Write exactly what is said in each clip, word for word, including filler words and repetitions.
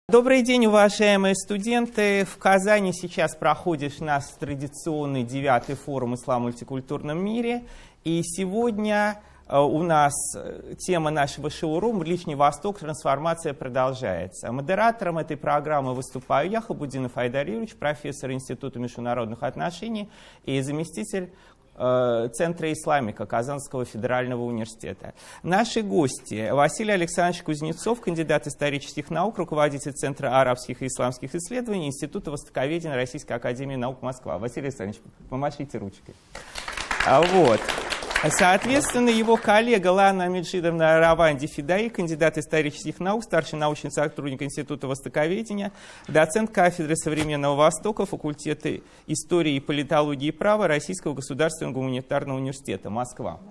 Добрый день, уважаемые студенты! В Казани сейчас проходит наш традиционный девятый форум «Ислам в мультикультурном мире». И сегодня у нас тема нашего шоурум «Ближний Восток. Трансформация продолжается». Модератором этой программы выступаю я, Хабудинов Айдар Юрьевич, профессор Института международных отношений и заместитель Центра Исламика Казанского федерального университета. Наши гости: Василий Александрович Кузнецов, кандидат исторических наук, руководитель Центра арабских и исламских исследований Института востоковедения Российской академии наук Москва. Василий Александрович, помашите ручкой. А вот. Соответственно, его коллега Лана Меджидовна Раванди Фидаи, кандидат исторических наук, старший научный сотрудник Института востоковедения, доцент кафедры современного Востока, факультета истории и политологии и права Российского государственного гуманитарного университета, Москва.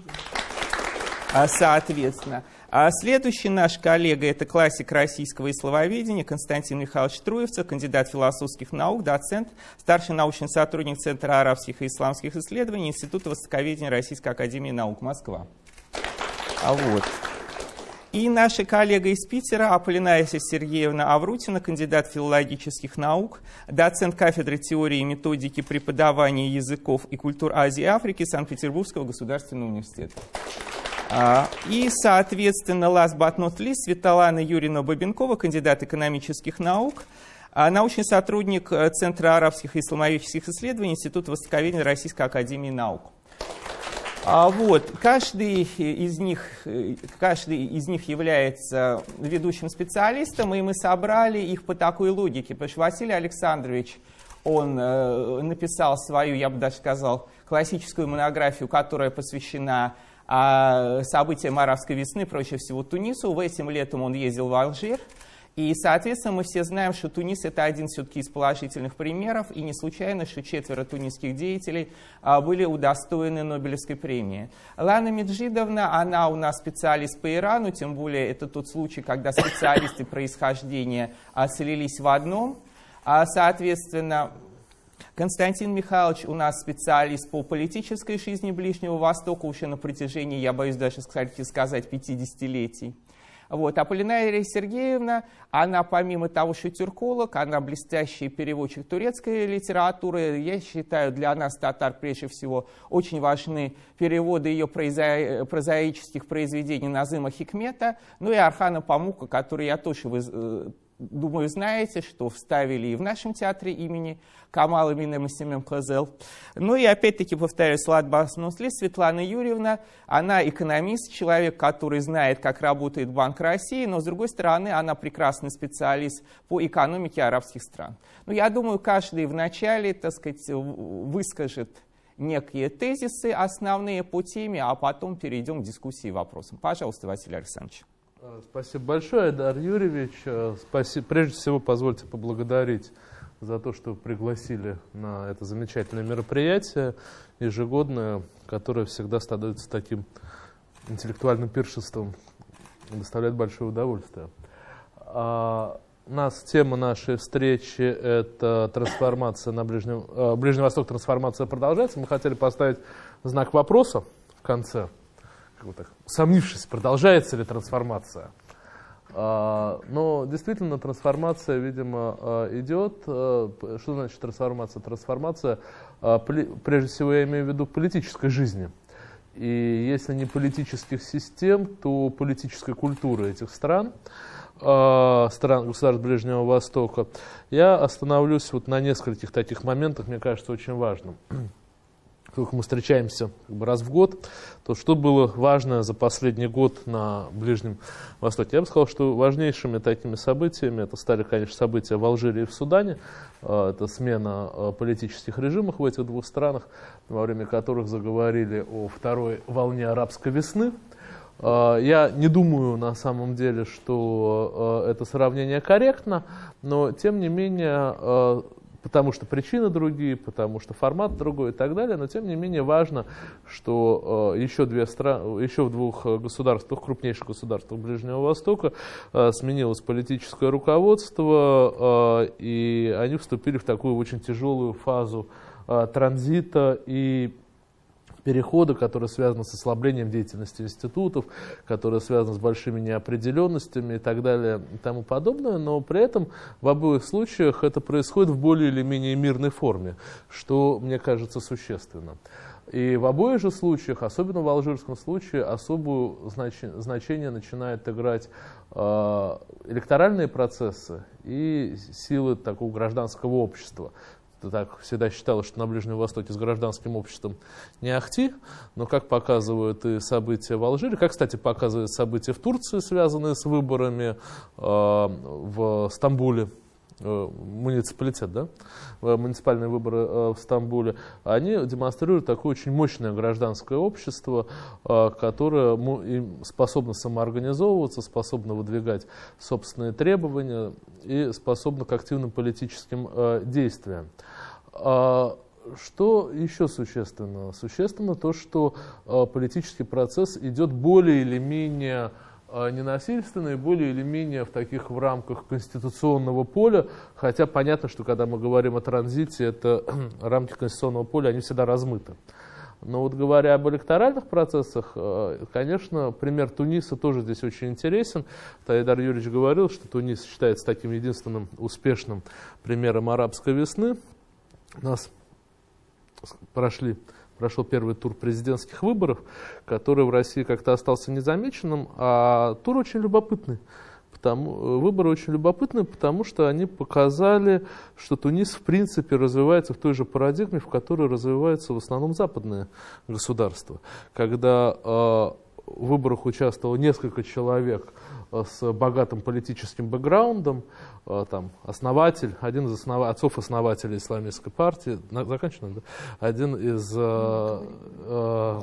Соответственно. А следующий наш коллега — это классик российского ислововедения Константин Михайлович Троевцев, кандидат философских наук, доцент, старший научный сотрудник Центра арабских и исламских исследований Института востоковедения Российской академии наук, Москва. А вот. И наша коллега из Питера Аполлинария Сергеевна Аврутина, кандидат филологических наук, доцент кафедры теории и методики преподавания языков и культур Азии и Африки Санкт-Петербургского государственного университета. И, соответственно, last but not least, Светлана Юрьевна Бабенкова, кандидат экономических наук, научный сотрудник Центра арабских и исламоведческих исследований Института востоковедения Российской академии наук. Вот. Каждый из них, каждый из них является ведущим специалистом, и мы собрали их по такой логике, потому что Василий Александрович, он написал свою, я бы даже сказал, классическую монографию, которая посвящена событиям арабской весны, проще всего Тунису. В этим летом он ездил в Алжир. И, соответственно, мы все знаем, что Тунис — это один все-таки из положительных примеров. И не случайно, что четверо тунисских деятелей были удостоены Нобелевской премии. Лана Меджидовна, она у нас специалист по Ирану, тем более это тот случай, когда специалисты происхождения слились в одном. Соответственно, Константин Михайлович у нас специалист по политической жизни Ближнего Востока уже на протяжении, я боюсь даже сказать, пятидесятилетий. Вот. Аполлинария Сергеевна, она помимо того, что тюрколог, она блестящий переводчик турецкой литературы. Я считаю, для нас, татар, прежде всего, очень важны переводы ее проза... прозаических произведений Назыма Хикмета, ну и Архана Памука, который я тоже, вы, думаю, знаете, что вставили и в нашем театре имени Камала Минемасимем Козел. Ну и опять-таки, повторюсь, Светлана Юрьевна, она экономист, человек, который знает, как работает Банк России, но, с другой стороны, она прекрасный специалист по экономике арабских стран. Ну, я думаю, каждый вначале, так сказать, выскажет некие тезисы основные по теме, а потом перейдем к дискуссии и вопросам. Пожалуйста, Василий Александрович. Спасибо большое, Айдар Юрьевич. Спасибо. Прежде всего, позвольте поблагодарить за то, что пригласили на это замечательное мероприятие ежегодное, которое всегда становится таким интеллектуальным пиршеством и доставляет большое удовольствие. А у нас тема нашей встречи — это трансформация на Ближнем, э, Ближний Восток, трансформация продолжается. Мы хотели поставить знак вопроса в конце, как бы так, усомнившись, продолжается ли трансформация. Но действительно трансформация, видимо, идет. Что значит трансформация? Трансформация, прежде всего, я имею в виду политической жизни. И если не политических систем, то политической культуры этих стран, стран государств Ближнего Востока. Я остановлюсь вот на нескольких таких моментах, мне кажется, очень важным. Только мы встречаемся как бы раз в год, то что было важно за последний год на Ближнем Востоке? Я бы сказал, что важнейшими такими событиями это стали, конечно, события в Алжире и в Судане. Это смена политических режимов в этих двух странах, во время которых заговорили о второй волне арабской весны. Я не думаю на самом деле, что это сравнение корректно, но тем не менее, потому что причины другие, потому что формат другой и так далее, но тем не менее важно, что э, еще, две страны, еще в двух государствах, крупнейших государствах Ближнего Востока э, сменилось политическое руководство, э, и они вступили в такую очень тяжелую фазу э, транзита и перехода, которые связаны с ослаблением деятельности институтов, которые связаны с большими неопределенностями и так далее и тому подобное, но при этом в обоих случаях это происходит в более или менее мирной форме, что, мне кажется, существенно. И в обоих же случаях, особенно в алжирском случае, особое значение, значение начинает играть э, электоральные процессы и силы такого гражданского общества. Так всегда считалось, что на Ближнем Востоке с гражданским обществом не ахти, но как показывают и события в Алжире, как, кстати, показывают события в Турции, связанные с выборами э, в Стамбуле, э, муниципалитет, да? муниципальные выборы э, в Стамбуле, они демонстрируют такое очень мощное гражданское общество, э, которое способно самоорганизовываться, способно выдвигать собственные требования и способно к активным политическим э, действиям. А что еще существенно? Существенно то, что э, политический процесс идет более или менее э, ненасильственно и более или менее в таких в рамках конституционного поля, хотя понятно, что когда мы говорим о транзите, это рамки конституционного поля, они всегда размыты. Но вот говоря об электоральных процессах, конечно, пример Туниса тоже здесь очень интересен. Айдар Юрьевич говорил, что Тунис считается таким единственным успешным примером арабской весны. У нас прошли, прошел первый тур президентских выборов, который в России как-то остался незамеченным, а тур очень любопытный. Потому, выборы очень любопытны, потому что они показали, что Тунис в принципе развивается в той же парадигме, в которой развиваются в основном западные государства. Когда э, в выборах участвовало несколько человек э, с богатым политическим бэкграундом, э, там, основатель, один из основ... отцов-основателей исламистской партии, на, заканчиваем, да? один из... Э, э,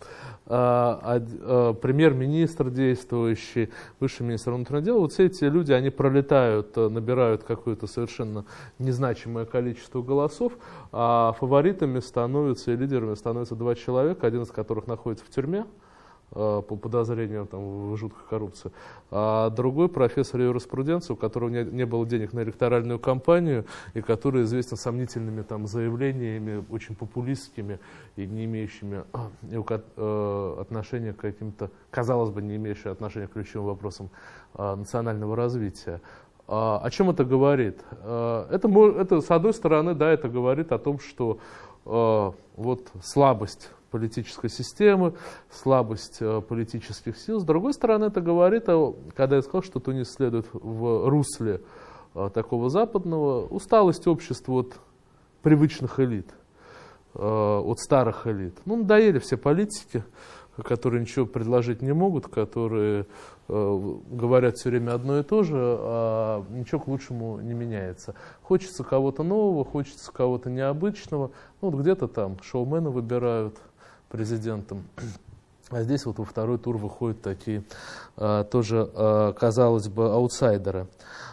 премьер-министр действующий, высший министр внутренних дел, вот все эти люди, они пролетают, набирают какое-то совершенно незначимое количество голосов, а фаворитами становятся и лидерами становятся два человека, один из которых находится в тюрьме по подозрению там, в жуткой коррупции, а другой профессор юриспруденции, у которого не, не было денег на электоральную кампанию и который известен сомнительными там, заявлениями, очень популистскими и не имеющими э, э, отношения к каким-то, казалось бы, не имеющими отношения к ключевым вопросам э, национального развития. А, о чем это говорит? А, это, это, с одной стороны, да, это говорит о том, что э, вот слабость политической системы, слабость э, политических сил. С другой стороны, это говорит, о, когда я сказал, что Тунис следует в русле э, такого западного, усталость общества от привычных элит, э, от старых элит. Ну, надоели все политики, которые ничего предложить не могут, которые э, говорят все время одно и то же, а ничего к лучшему не меняется. Хочется кого-то нового, хочется кого-то необычного. Ну, вот где-то там шоумена выбирают президентом. А здесь вот во второй тур выходят такие а, тоже, а, казалось бы, аутсайдеры.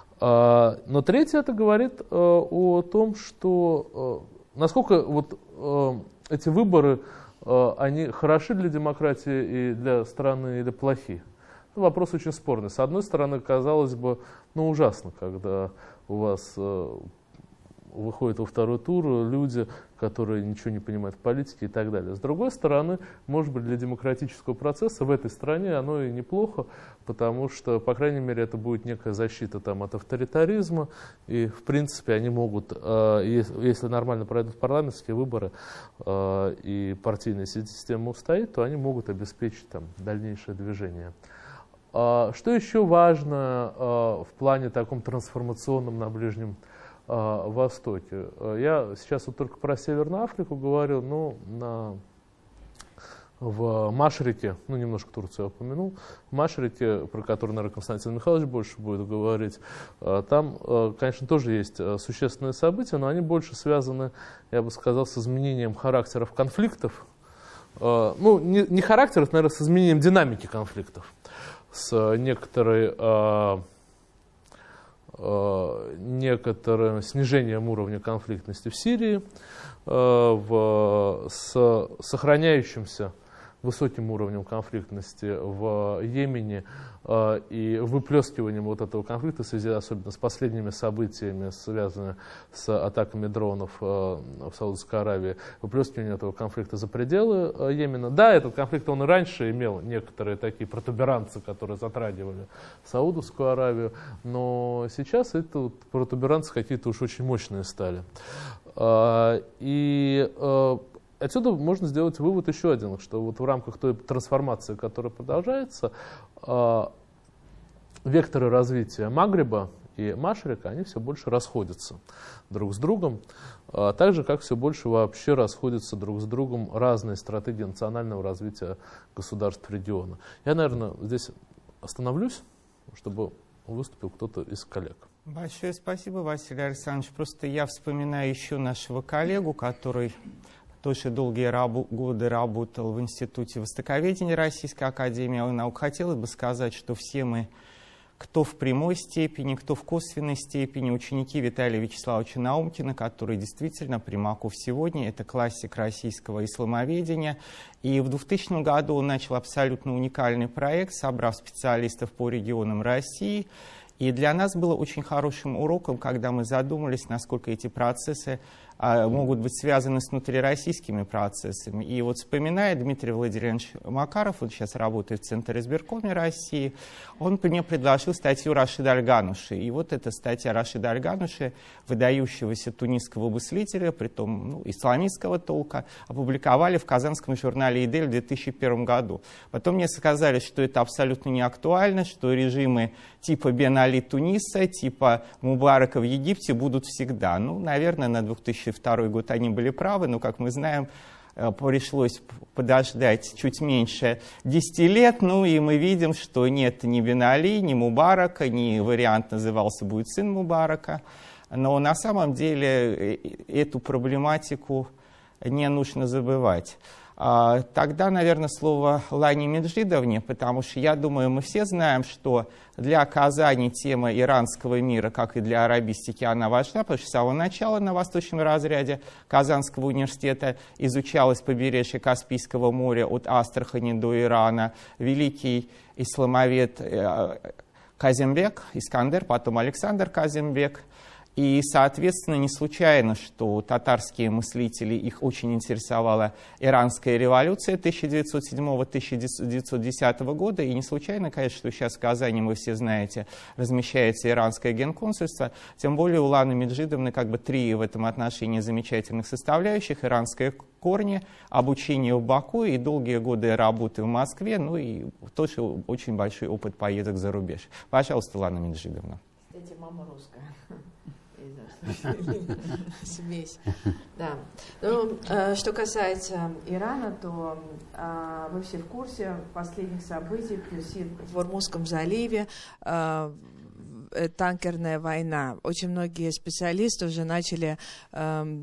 А, но третье это говорит а, о том, что а, насколько вот, а, эти выборы а, они хороши для демократии и для страны или плохи. Ну, вопрос очень спорный. С одной стороны, казалось бы, ну ужасно, когда у вас а, выходят во второй тур люди, которые ничего не понимают в политике и так далее. С другой стороны, может быть, для демократического процесса в этой стране оно и неплохо, потому что, по крайней мере, это будет некая защита там, от авторитаризма, и, в принципе, они могут, э, если, если нормально пройдут парламентские выборы э, и партийная система устоит, то они могут обеспечить там, дальнейшее движение. Э, что еще важно э, в плане таком трансформационном на Ближнем Востоке. Я сейчас вот только про Северную Африку говорю, но на, в Машрике, ну немножко Турцию я упомянул, в Машрике, про который, наверное, Константин Михайлович больше будет говорить, там, конечно, тоже есть существенные события, но они больше связаны, я бы сказал, с изменением характеров конфликтов. Ну, не, не характеров, наверное, с изменением динамики конфликтов, с некоторой... некоторым снижением уровня конфликтности в Сирии, в, с сохраняющимся высоким уровнем конфликтности в Йемене э, и выплескиванием вот этого конфликта в связи особенно с последними событиями, связанными с атаками дронов э, в Саудовской Аравии, выплескиванием этого конфликта за пределы э, Йемена. Да, этот конфликт он и раньше имел некоторые такие протуберанцы, которые затрагивали Саудовскую Аравию, но сейчас это вот протуберанцы какие-то уж очень мощные стали. Э, и э, Отсюда можно сделать вывод еще один, что вот в рамках той трансформации, которая продолжается, э, векторы развития Магриба и Машрика, они все больше расходятся друг с другом, э, так же, как все больше вообще расходятся друг с другом разные стратегии национального развития государств региона. Я, наверное, здесь остановлюсь, чтобы выступил кто-то из коллег. Большое спасибо, Василий Александрович. Просто я вспоминаю еще нашего коллегу, который тоже долгие рабу годы работал в Институте Востоковедения Российской Академии Наук. Хотелось бы сказать, что все мы, кто в прямой степени, кто в косвенной степени, ученики Виталия Вячеславовича Наумкина, который действительно Примаков сегодня, это классик российского исламоведения. И в двухтысячном году он начал абсолютно уникальный проект, собрав специалистов по регионам России. И для нас было очень хорошим уроком, когда мы задумались, насколько эти процессы а, могут быть связаны с внутрироссийскими процессами. И вот вспоминая Дмитрий Владимирович Макаров, он сейчас работает в Центре избиркоме России, он мне предложил статью Рашида Аль-Гануши. И вот эта статья Рашида Аль-Гануши, выдающегося тунисского мыслителя, притом ну, исламистского толка, опубликовали в казанском журнале «Идель» в две тысячи первом году. Потом мне сказали, что это абсолютно не актуально, что режимы типа Бен Али Туниса, типа Мубарака в Египте будут всегда. Ну, наверное, на две тысячи второй год они были правы, но, как мы знаем, пришлось подождать чуть меньше десяти лет, ну и мы видим, что нет ни Бен Али, ни Мубарака, ни вариант назывался будет сын Мубарака. Но на самом деле эту проблематику не нужно забывать. Тогда, наверное, слово Лане Меджидовне, потому что, я думаю, мы все знаем, что для Казани тема иранского мира, как и для арабистики, она важна, потому что с самого начала на восточном разряде Казанского университета изучалось побережье Каспийского моря от Астрахани до Ирана. Великий исламовед Казимбек, Искандер, потом Александр Казимбек. И, соответственно, не случайно, что татарские мыслители, их очень интересовала иранская революция тысяча девятьсот седьмого — тысяча девятьсот десятого года. И не случайно, конечно, что сейчас в Казани, вы все знаете, размещается иранское генконсульство. Тем более у Ланы Меджидовны как бы три в этом отношении замечательных составляющих. Иранские корни, обучение в Баку и долгие годы работы в Москве. Ну и тоже очень большой опыт поездок за рубеж. Пожалуйста, Лана Меджидовна. Кстати, мама русская. Смесь. Да. Ну, э, что касается Ирана, то э, вы все в курсе последних событий в Ормузском заливе. Э, танкерная война. Очень многие специалисты уже начали э,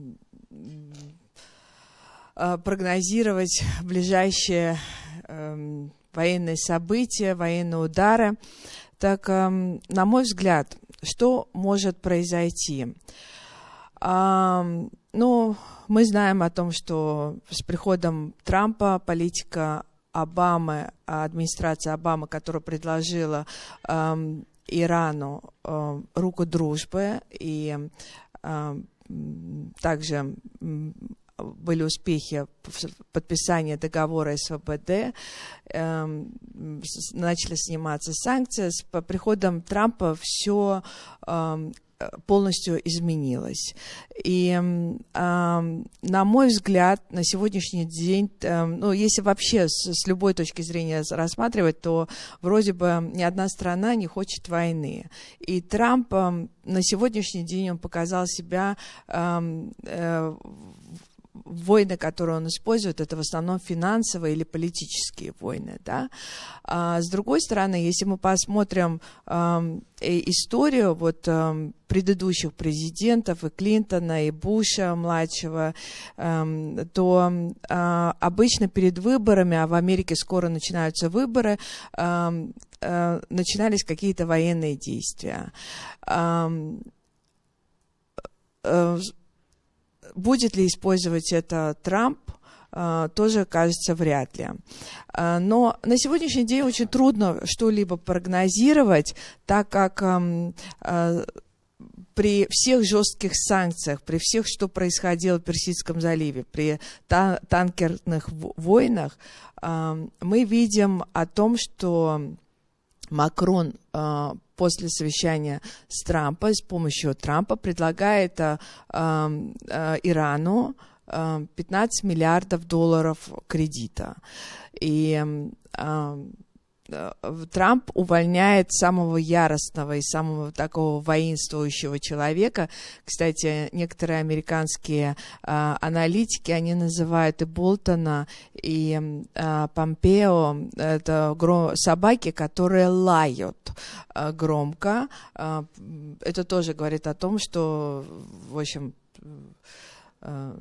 э, прогнозировать ближайшие э, военные события, военные удары. Так, э, на мой взгляд, что может произойти? А, ну, мы знаем о том, что с приходом Трампа политика Обамы, администрация Обамы, которая предложила а, Ирану а, руку дружбы, и а, также были успехи в подписании договора эс вэ бэ дэ, э, начали сниматься санкции. С приходом Трампа все э, полностью изменилось. И, э, на мой взгляд, на сегодняшний день, э, ну, если вообще с, с любой точки зрения рассматривать, то вроде бы ни одна страна не хочет войны. И Трамп э, на сегодняшний день он показал себя э, э, войны, которые он использует, это в основном финансовые или политические войны. Да? А с другой стороны, если мы посмотрим э, историю вот, э, предыдущих президентов, и Клинтона, и Буша младшего, э, то э, обычно перед выборами, а в Америке скоро начинаются выборы, э, э, начинались какие-то военные действия. Э, э, Будет ли использовать это Трамп? тоже, кажется, вряд ли. Но на сегодняшний день очень трудно что-либо прогнозировать, так как при всех жестких санкциях, при всех, что происходило в Персидском заливе, при та танкерных войнах, мы видим о том, что Макрон после совещания с Трампом, с помощью Трампа предлагает Ирану пятнадцать миллиардов долларов кредита. И Трамп увольняет самого яростного и самого такого воинствующего человека. Кстати, некоторые американские а, аналитики, они называют и Болтона, и а, Помпео, это гром... собаки, которые лают а, громко. А, это тоже говорит о том, что, в общем, а,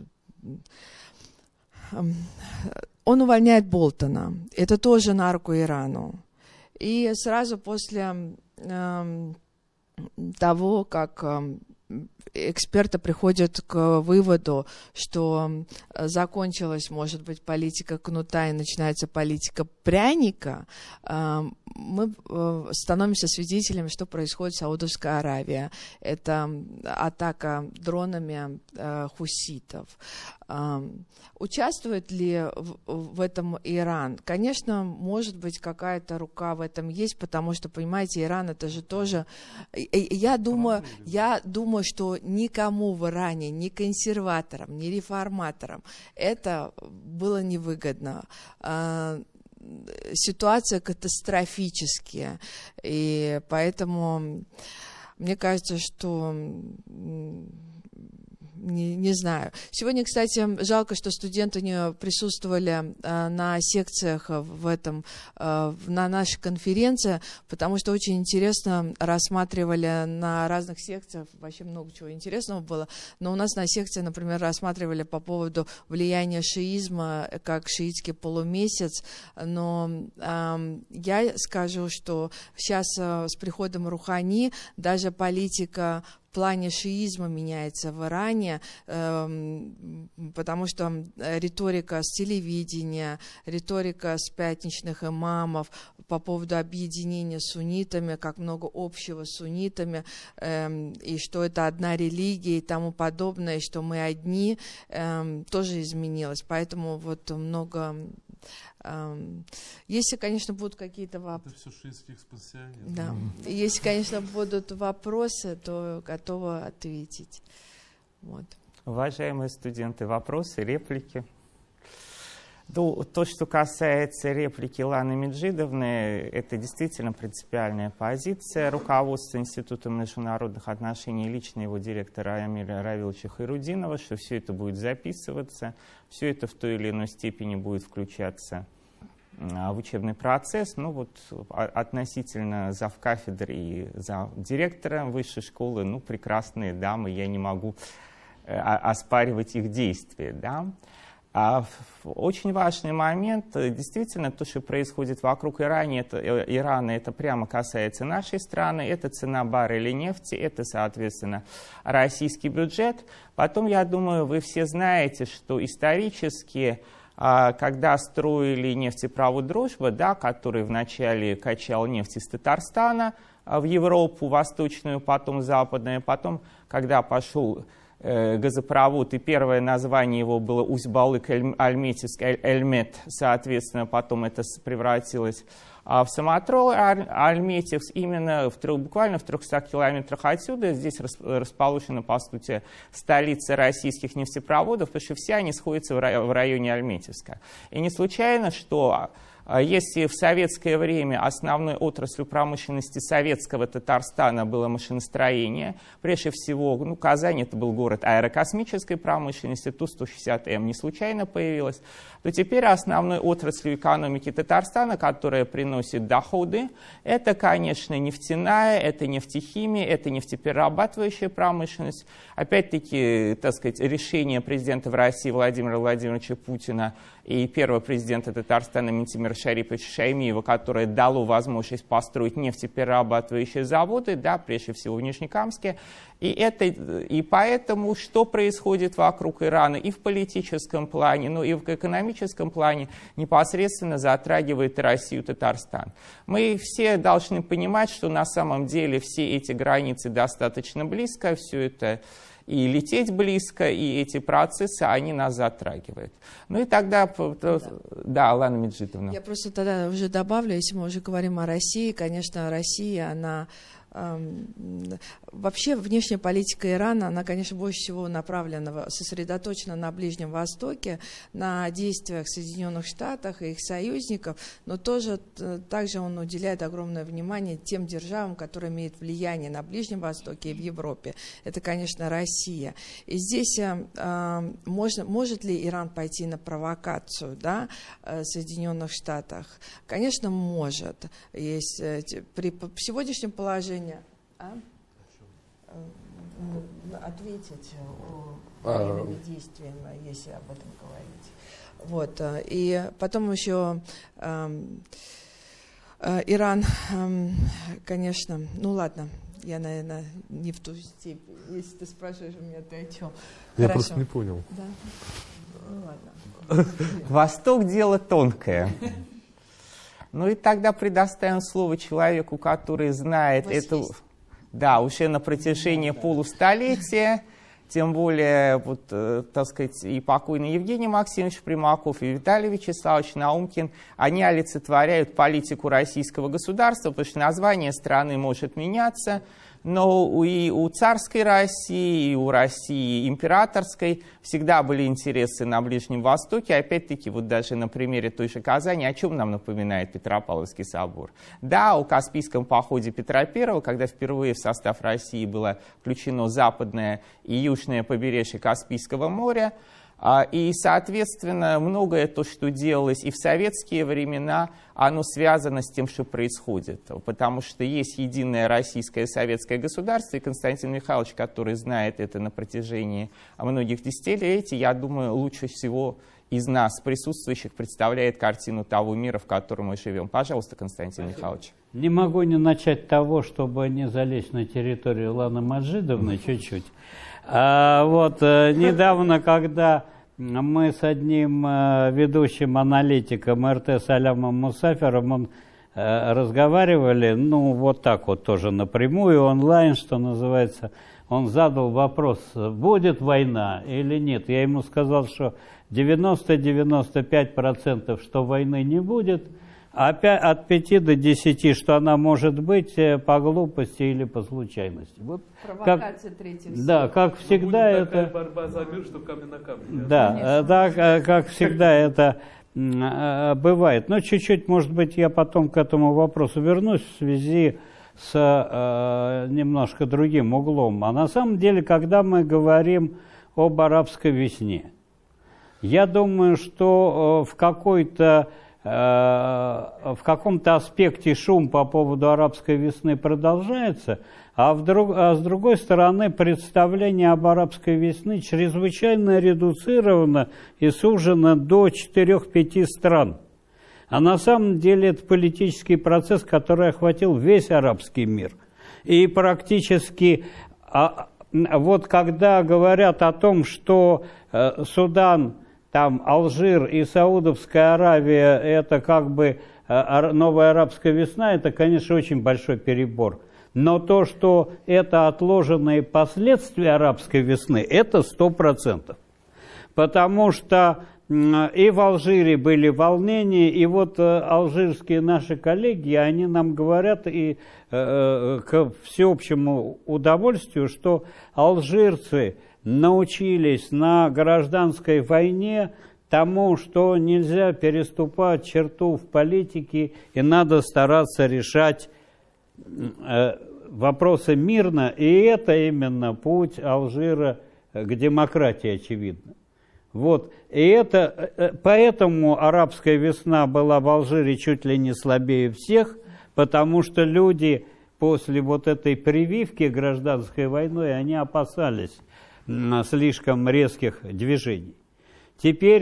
он увольняет Болтона. Это тоже на руку Ирану. И сразу после э, того, как э, эксперты приходят к выводу, что закончилась, может быть, политика кнута и начинается политика пряника, э, мы э, становимся свидетелями, что происходит в Саудовской Аравии. Это атака дронами э, хуситов. Э, участвует ли в, в этом Иран? Конечно, может быть, какая-то рука в этом есть, потому что, понимаете, Иран это же тоже... Я думаю, я думаю, что никому в Иране, ни консерваторам, ни реформаторам это было невыгодно. Э, ситуация катастрофическая, и поэтому мне кажется, что не, не знаю. Сегодня, кстати, жалко, что студенты не присутствовали а, на секциях в этом, а, на нашей конференции, потому что очень интересно рассматривали на разных секциях, вообще много чего интересного было, но у нас на секции, например, рассматривали по поводу влияния шиизма, как шиитский полумесяц, но а, я скажу, что сейчас а, с приходом Рухани даже политика в плане шиизма меняется в Иране, э, потому что риторика с телевидения, риторика с пятничных имамов по поводу объединения с суннитами, как много общего с суннитами, э, и что это одна религия и тому подобное, и что мы одни, э, тоже изменилось. Поэтому вот много... Если, конечно, будут какие-то вопросы. Это все шиитский экспансионизм. Да. Если, конечно, будут вопросы, то готова ответить. Вот. Уважаемые студенты, вопросы, реплики? Ну, то, что касается реплики Ланы Меджидовны, это действительно принципиальная позиция руководства Института международных отношений и лично его директора Амиля Равиловича Хайрудинова, что все это будет записываться, все это в той или иной степени будет включаться в учебный процесс. Ну вот относительно завкафедры и завдиректора высшей школы, ну прекрасные дамы, я не могу оспаривать их действия, да. А очень важный момент, действительно, то, что происходит вокруг Ирана, это, Ирана, это прямо касается нашей страны, это цена барреля нефти, это, соответственно, российский бюджет. Потом, я думаю, вы все знаете, что исторически, когда строили нефтепровод «Дружба», да, который вначале качал нефть из Татарстана в Европу восточную, потом западную, потом, когда пошел газопровод, и первое название его было Усть-Балык-Альметьевск, Эльмет, соответственно, потом это превратилось в Самотрол Альметьевск, именно в трех, буквально в трехстах километрах отсюда. Здесь расположена, по сути, столица российских нефтепроводов, потому что все они сходятся в районе Альметьевска. И не случайно, что если в советское время основной отраслью промышленности советского Татарстана было машиностроение, прежде всего, ну, Казань это был город аэрокосмической промышленности, Ту сто шестьдесят эм не случайно появилась, то теперь основной отраслью экономики Татарстана, которая приносит доходы, это, конечно, нефтяная, это нефтехимия, это нефтеперерабатывающая промышленность. Опять-таки, так сказать, решение президента в России Владимира Владимировича Путина и первого президента Татарстана Минтимира Шариповича Шаймиева, которое дало возможность построить нефтеперерабатывающие заводы, да, прежде всего в Нижнекамске. И, это, и поэтому, что происходит вокруг Ирана и в политическом плане, но и в экономическом плане, непосредственно затрагивает и Россию, и Татарстан. Мы все должны понимать, что на самом деле все эти границы достаточно близко, все это и лететь близко, и эти процессы, они нас затрагивают. Ну и тогда, да, да, Алана Меджидовна. Я просто тогда уже добавлю, если мы уже говорим о России, конечно, Россия, она... Вообще внешняя политика Ирана, она, конечно, больше всего направлена, сосредоточена на Ближнем Востоке, на действиях Соединенных Штатов и их союзников, но тоже также он уделяет огромное внимание тем державам, которые имеют влияние на Ближнем Востоке и в Европе. Это, конечно, Россия. И здесь э, можно, может ли Иран пойти на провокацию, да, Соединенных Штатов? Конечно, может. Есть, при, при сегодняшнем положении А? Ответить о военными а... действиями, если об этом говорить. Вот. И потом еще э, э, Иран, э, конечно, ну ладно, я, наверное, не в ту степень. Если ты спрашиваешь у меня, ты о чем? Я Хорошо. Просто не понял. Да? Ну ладно. Восток — дело тонкое. Ну и тогда предоставим слово человеку, который знает это, да, уже на протяжении да, полустолетия, тем более, вот, э, так сказать, и покойный Евгений Максимович Примаков, и Виталий Вячеславович Наумкин, они олицетворяют политику российского государства, потому что название страны может меняться, но и у царской России, и у России императорской всегда были интересы на Ближнем Востоке. Опять-таки, вот даже на примере той же Казани, о чем нам напоминает Петропавловский собор? Да, о Каспийском походе Петра Первого, когда впервые в состав России было включено западное и южное побережье Каспийского моря. И, соответственно, многое то, что делалось и в советские времена, оно связано с тем, что происходит. Потому что есть единое российское советское государство, и Константин Михайлович, который знает это на протяжении многих десятилетий, я думаю, лучше всего из нас, присутствующих, представляет картину того мира, в котором мы живем. Пожалуйста, Константин Спасибо. Михайлович. Не могу не начать того, чтобы не залезть на территорию Ланы Маджидовны чуть-чуть. А, вот, недавно, когда мы с одним ведущим аналитиком эр тэ Салямом Мусафером он, разговаривали, ну, вот так вот тоже напрямую, онлайн, что называется, он задал вопрос, будет война или нет. Я ему сказал, что девяносто — девяносто пять процентов, что войны не будет, а от пяти до десяти, что она может быть по глупости или по случайности. Вот провокация как, третьего. Да, как всегда это... борьба за мир, что камень на камне. Да, да, как всегда это бывает. Но чуть-чуть, может быть, я потом к этому вопросу вернусь в связи с э, немножко другим углом. А на самом деле, когда мы говорим об арабской весне, я думаю, что в какой-то в каком-то аспекте шум по поводу арабской весны продолжается, а, вдруг, а с другой стороны представление об арабской весне чрезвычайно редуцировано и сужено до четырёх-пяти стран. А на самом деле это политический процесс, который охватил весь арабский мир. И практически, а, вот когда говорят о том, что э, Судан, там Алжир и Саудовская Аравия – это как бы новая арабская весна, это, конечно, очень большой перебор. Но то, что это отложенные последствия арабской весны, это сто процентов. Потому что и в Алжире были волнения, и вот алжирские наши коллеги, они нам говорят, и э, к всеобщему удовольствию, что алжирцы научились на гражданской войне тому, что нельзя переступать черту в политике, и надо стараться решать э, вопросы мирно, и это именно путь Алжира к демократии, очевидно. Вот. И это, поэтому арабская весна была в Алжире чуть ли не слабее всех, потому что люди после вот этой прививки гражданской войной, они опасались слишком резких движений. Теперь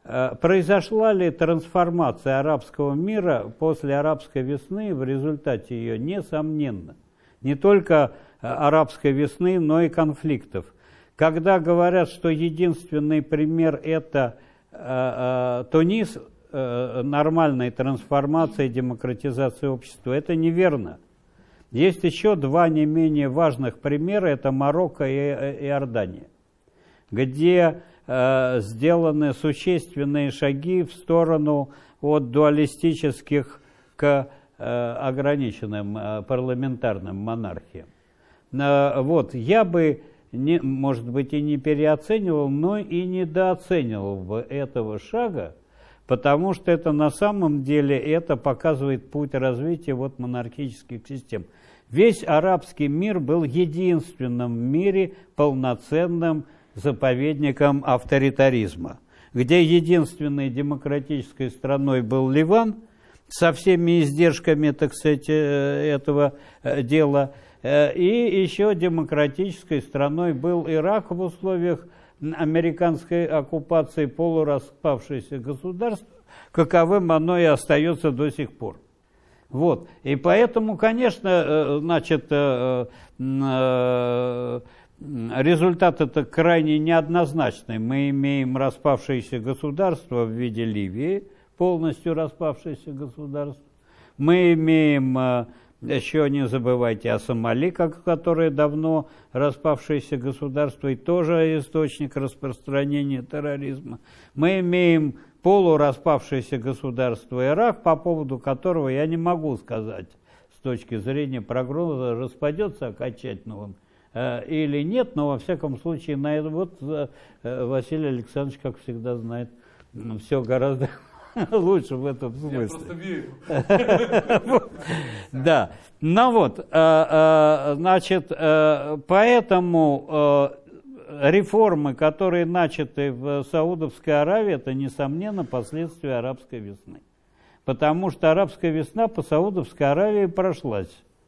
Произошла ли трансформация арабского мира после арабской весны? В результате ее, несомненно. Не только арабской весны, но и конфликтов. Когда говорят, что единственный пример это э, э, Тунис, э, нормальной трансформации, демократизации общества, это неверно. Есть еще два не менее важных примера, это Марокко и Иордания, где э, сделаны существенные шаги в сторону от дуалистических к э, ограниченным э, парламентарным монархиям. Э, вот, я бы, не, может быть, и не переоценивал, но и недооценивал бы этого шага, потому что это на самом деле это показывает путь развития вот монархических систем. Весь арабский мир был единственным в мире полноценным заповедником авторитаризма, где единственной демократической страной был Ливан со всеми издержками, так сказать, этого дела, и еще демократической страной был Ирак в условиях американской оккупации, полураспавшееся государство, каковым оно и остается до сих пор. Вот. И поэтому, конечно, значит, результат это крайне неоднозначный. Мы имеем распавшееся государство в виде Ливии, полностью распавшееся государство. Мы имеем, еще не забывайте о Сомали, которое давно распавшееся государство и тоже источник распространения терроризма. Мы имеем полураспавшееся государство Ирак, по поводу которого я не могу сказать с точки зрения прогноза, распадется окончательно он э, или нет, но во всяком случае на это вот э, Василий Александрович, как всегда, знает все гораздо лучше в этом смысле. Я просто верю. Да, ну вот, значит, поэтому реформы, которые начаты в Саудовской Аравии, это, несомненно, последствия арабской весны. Потому что арабская весна по Саудовской Аравии прошлась.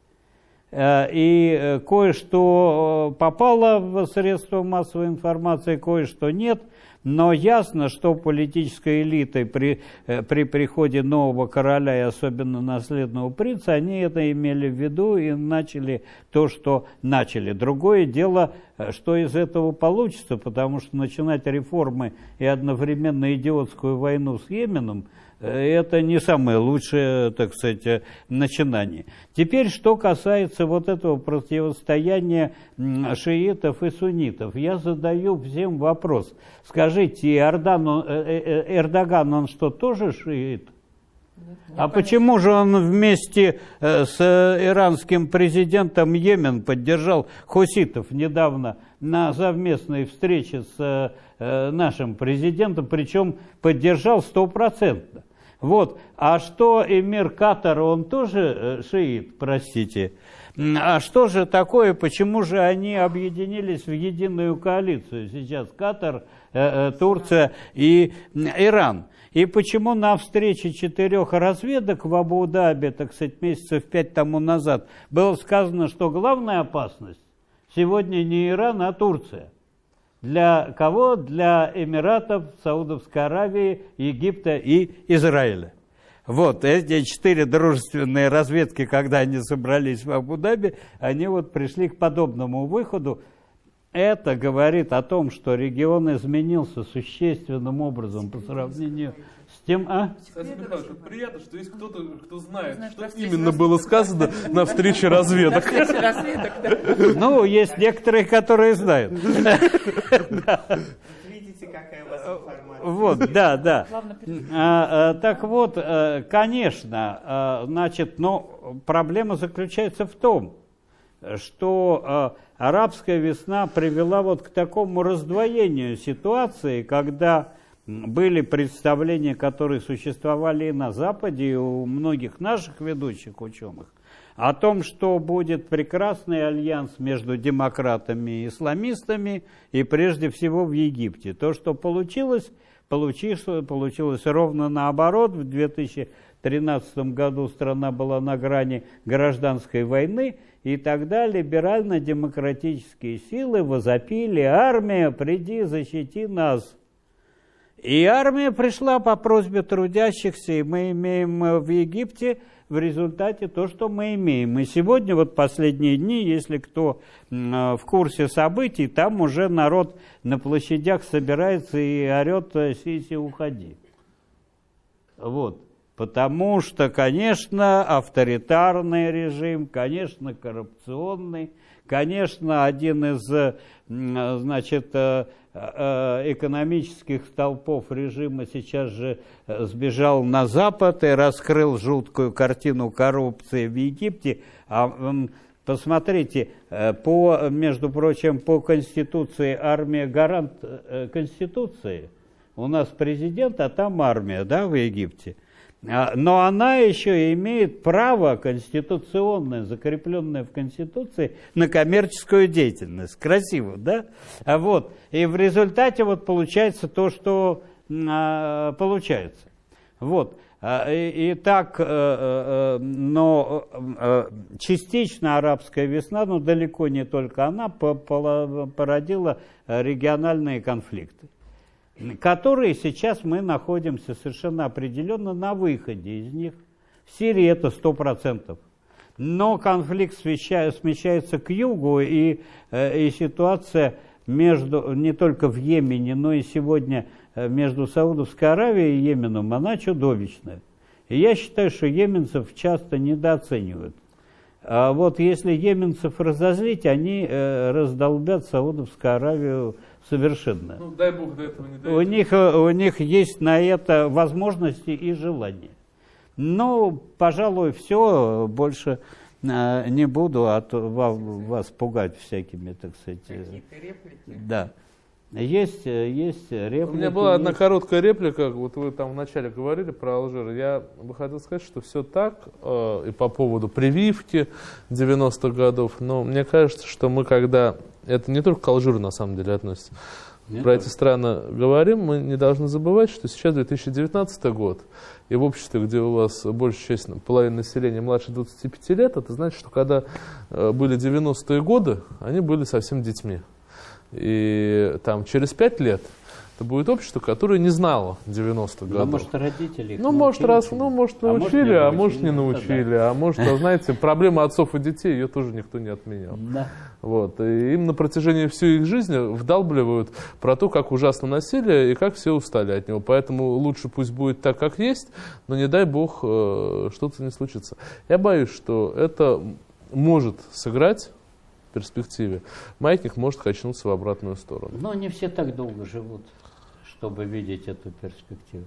И кое-что попало в средства массовой информации, кое-что нет. Но ясно, что политической элитой при, при приходе нового короля и особенно наследного принца, они это имели в виду и начали то, что начали. Другое дело, что из этого получится, потому что начинать реформы и одновременно идиотскую войну с Йеменом, это не самое лучшее, так сказать, начинание. Теперь, что касается вот этого противостояния шиитов и суннитов, я задаю всем вопрос. Скажите, Эрдоган, Эрдоган он что, тоже шиит? А почему же он вместе с иранским президентом Йемен поддержал хуситов недавно на совместной встрече с нашим президентом, причем поддержал стопроцентно? Вот. А что эмир Катара, он тоже шиит, простите? А что же такое, почему же они объединились в единую коалицию? Сейчас Катар, Турция и Иран. И почему на встрече четырех разведок в Абу-Даби, так сказать, месяцев пять тому назад, было сказано, что главная опасность сегодня не Иран, а Турция. Для кого? Для Эмиратов, Саудовской Аравии, Египта и Израиля. Вот эти четыре дружественные разведки, когда они собрались в Абу-Даби, они вот пришли к подобному выходу. Это говорит о том, что регион изменился существенным образом по сравнению с тем... А? Кстати, Михаил, это приятно, что есть кто-то, кто знает, что именно было сказано на встрече разведок. Ну, есть некоторые, которые знают. Видите, какая у вас информация. Вот, да, да. А, а, так вот, конечно, а, значит, но проблема заключается в том, что а, арабская весна привела вот к такому раздвоению ситуации, когда были представления, которые существовали и на Западе, и у многих наших ведущих ученых, о том, что будет прекрасный альянс между демократами и исламистами, и прежде всего в Египте. То, что получилось, получилось, получилось ровно наоборот. В две тысячи тринадцатом году страна была на грани гражданской войны, и тогда либерально-демократические силы возопили: «Армия, приди, защити нас». И армия пришла по просьбе трудящихся, и мы имеем в Египте в результате то, что мы имеем. И сегодня, вот последние дни, если кто в курсе событий, там уже народ на площадях собирается и орет: «Сиси, уходи». Вот. Потому что, конечно, авторитарный режим, конечно, коррупционный, конечно, один из, значит, экономических столпов режима сейчас же сбежал на Запад и раскрыл жуткую картину коррупции в Египте. А посмотрите, по, между прочим, по Конституции армия гарант Конституции. У нас президент, а там армия, да, в Египте. Но она еще имеет право конституционное, закрепленное в Конституции, на коммерческую деятельность. Красиво, да? Вот. И в результате вот получается то, что а, получается. Вот. И, и так, но частично арабская весна, но далеко не только она, породила региональные конфликты, которые сейчас мы находимся совершенно определенно на выходе из них. В Сирии это сто процентов. Но конфликт смещается к югу, и, и ситуация между, не только в Йемене, но и сегодня между Саудовской Аравией и Йеменом, она чудовищная. И я считаю, что йеменцев часто недооценивают. А вот если йеменцев разозлить, они раздолбят Саудовскую Аравию совершенно. Ну, дай Бог, до этого не дойдет. У них, у них есть на это возможности и желание. Ну, пожалуй, все, больше э, не буду от, вас, вас пугать всякими, так сказать. Какие-то реплики? Да. Есть, есть реплики. У меня была одна есть. короткая реплика, вот вы там вначале говорили про Алжир. Я бы хотел сказать, что все так, э, и по поводу прививки девяностых годов, но мне кажется, что мы когда, это не только к Алжиру на самом деле относится, Нет, про эти страны говорим, мы не должны забывать, что сейчас две тысячи девятнадцатый год, и в обществе, где у вас большая часть, половина населения младше двадцати пяти лет, это значит, что когда э, были девяностые годы, они были совсем детьми. И там через пять лет это будет общество, которое не знало девяностых годов. А может, родители их Ну, может, раз, ну, может, научили, а может, не научили. А может, знаете, проблема отцов и детей, ее тоже никто не отменял. Да. Вот. И им на протяжении всей их жизни вдалбливают про то, как ужасно насилие и как все устали от него. Поэтому лучше пусть будет так, как есть, но не дай бог что-то не случится. Я боюсь, что это может сыграть в перспективе. Маятник может качнуться в обратную сторону. Но не все так долго живут, чтобы видеть эту перспективу.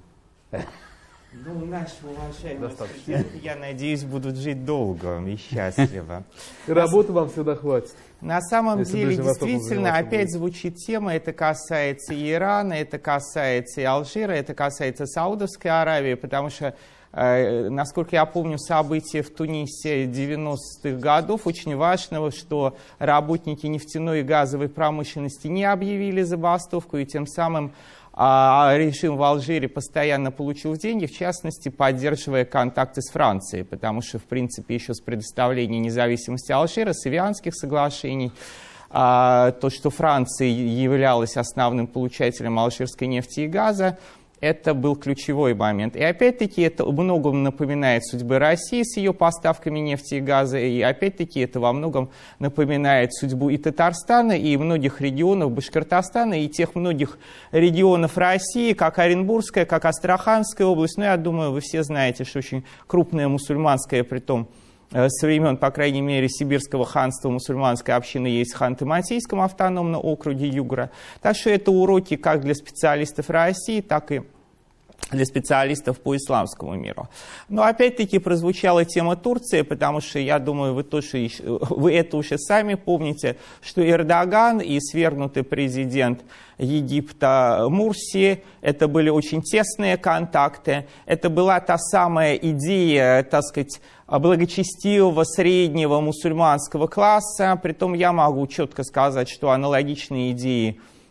Ну, наши уважаемые студенты, я надеюсь, будут жить долго и счастливо. И работы вам всегда хватит. На самом Если деле, Ближний Восток действительно, опять будет. звучит тема, это касается и Ирана, это касается и Алжира, это касается Саудовской Аравии, потому что, э, насколько я помню, события в Тунисе девяностых годов, очень важно, что работники нефтяной и газовой промышленности не объявили забастовку, и тем самым а режим в Алжире постоянно получил деньги, в частности, поддерживая контакты с Францией, потому что, в принципе, еще с предоставления независимости Алжира, с Эвианских соглашений, а, то, что Франция являлась основным получателем алжирской нефти и газа, это был ключевой момент. И опять-таки это во многом напоминает судьбы России с ее поставками нефти и газа, и опять-таки это во многом напоминает судьбу и Татарстана, и многих регионов Башкортостана, и тех многих регионов России, как Оренбургская, как Астраханская область. Ну, я думаю, вы все знаете, что очень крупная мусульманская, притом со времен, по крайней мере, Сибирского ханства мусульманская община есть в Ханты-Мансийском автономном округе Югра. Так что это уроки как для специалистов России, так и для специалистов по исламскому миру. Но опять-таки прозвучала тема Турции, потому что, я думаю, вы, тоже, вы это уже сами помните, что Эрдоган и свергнутый президент Египта Мурси, это были очень тесные контакты, это была та самая идея, так сказать, благочестивого среднего мусульманского класса, притом я могу четко сказать, что аналогичные идеи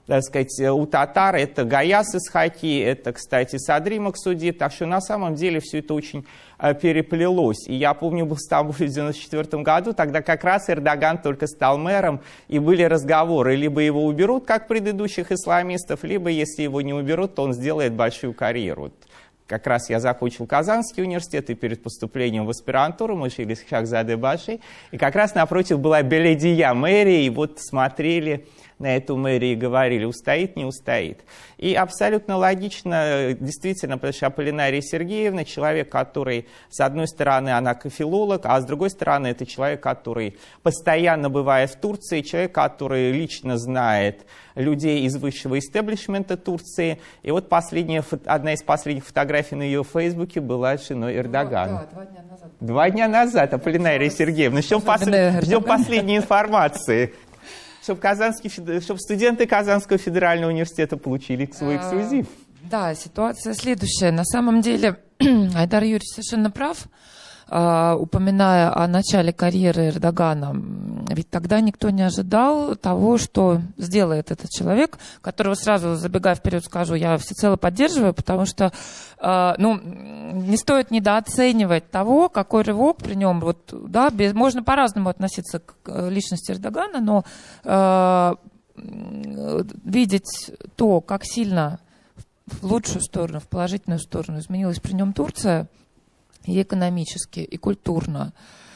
так сказать, у татар это Гаяс из Хаки, это, кстати, Садри Максуди, так что на самом деле все это очень переплелось. И я помню, был в Стамбуле в девяносто четвёртом году, тогда как раз Эрдоган только стал мэром, и были разговоры, либо его уберут, как предыдущих исламистов, либо, если его не уберут, то он сделает большую карьеру. Как раз я закончил Казанский университет, и перед поступлением в аспирантуру мы жили с Шахзаде-Баши, и как раз напротив была Беледия, мэрия, и вот смотрели на эту мэрию и говорили, устоит, не устоит. И абсолютно логично, действительно, потому что Аполлинария Сергеевна, человек, который, с одной стороны, она филолог, а с другой стороны, это человек, который постоянно бывает в Турции, человек, который лично знает людей из высшего истеблишмента Турции. И вот последняя, одна из последних фотографий на ее фейсбуке была с женой Эрдогана. Да, два дня назад. Два дня назад, Аполлинария Сергеевна. Ждем, послед... Ждем последней информации. Чтобы, казанский, чтобы студенты Казанского федерального университета получили свой эксклюзив. Да, ситуация следующая. На самом деле Айдар Юрьевич совершенно прав, упоминая о начале карьеры Эрдогана. Ведь тогда никто не ожидал того, что сделает этот человек, которого сразу, забегая вперед, скажу, я всецело поддерживаю, потому что ну, не стоит недооценивать того, какой рывок при нем. Вот, да, без, можно по-разному относиться к личности Эрдогана, но э, видеть то, как сильно в лучшую сторону, в положительную сторону изменилась при нем Турция, и экономически, и культурно,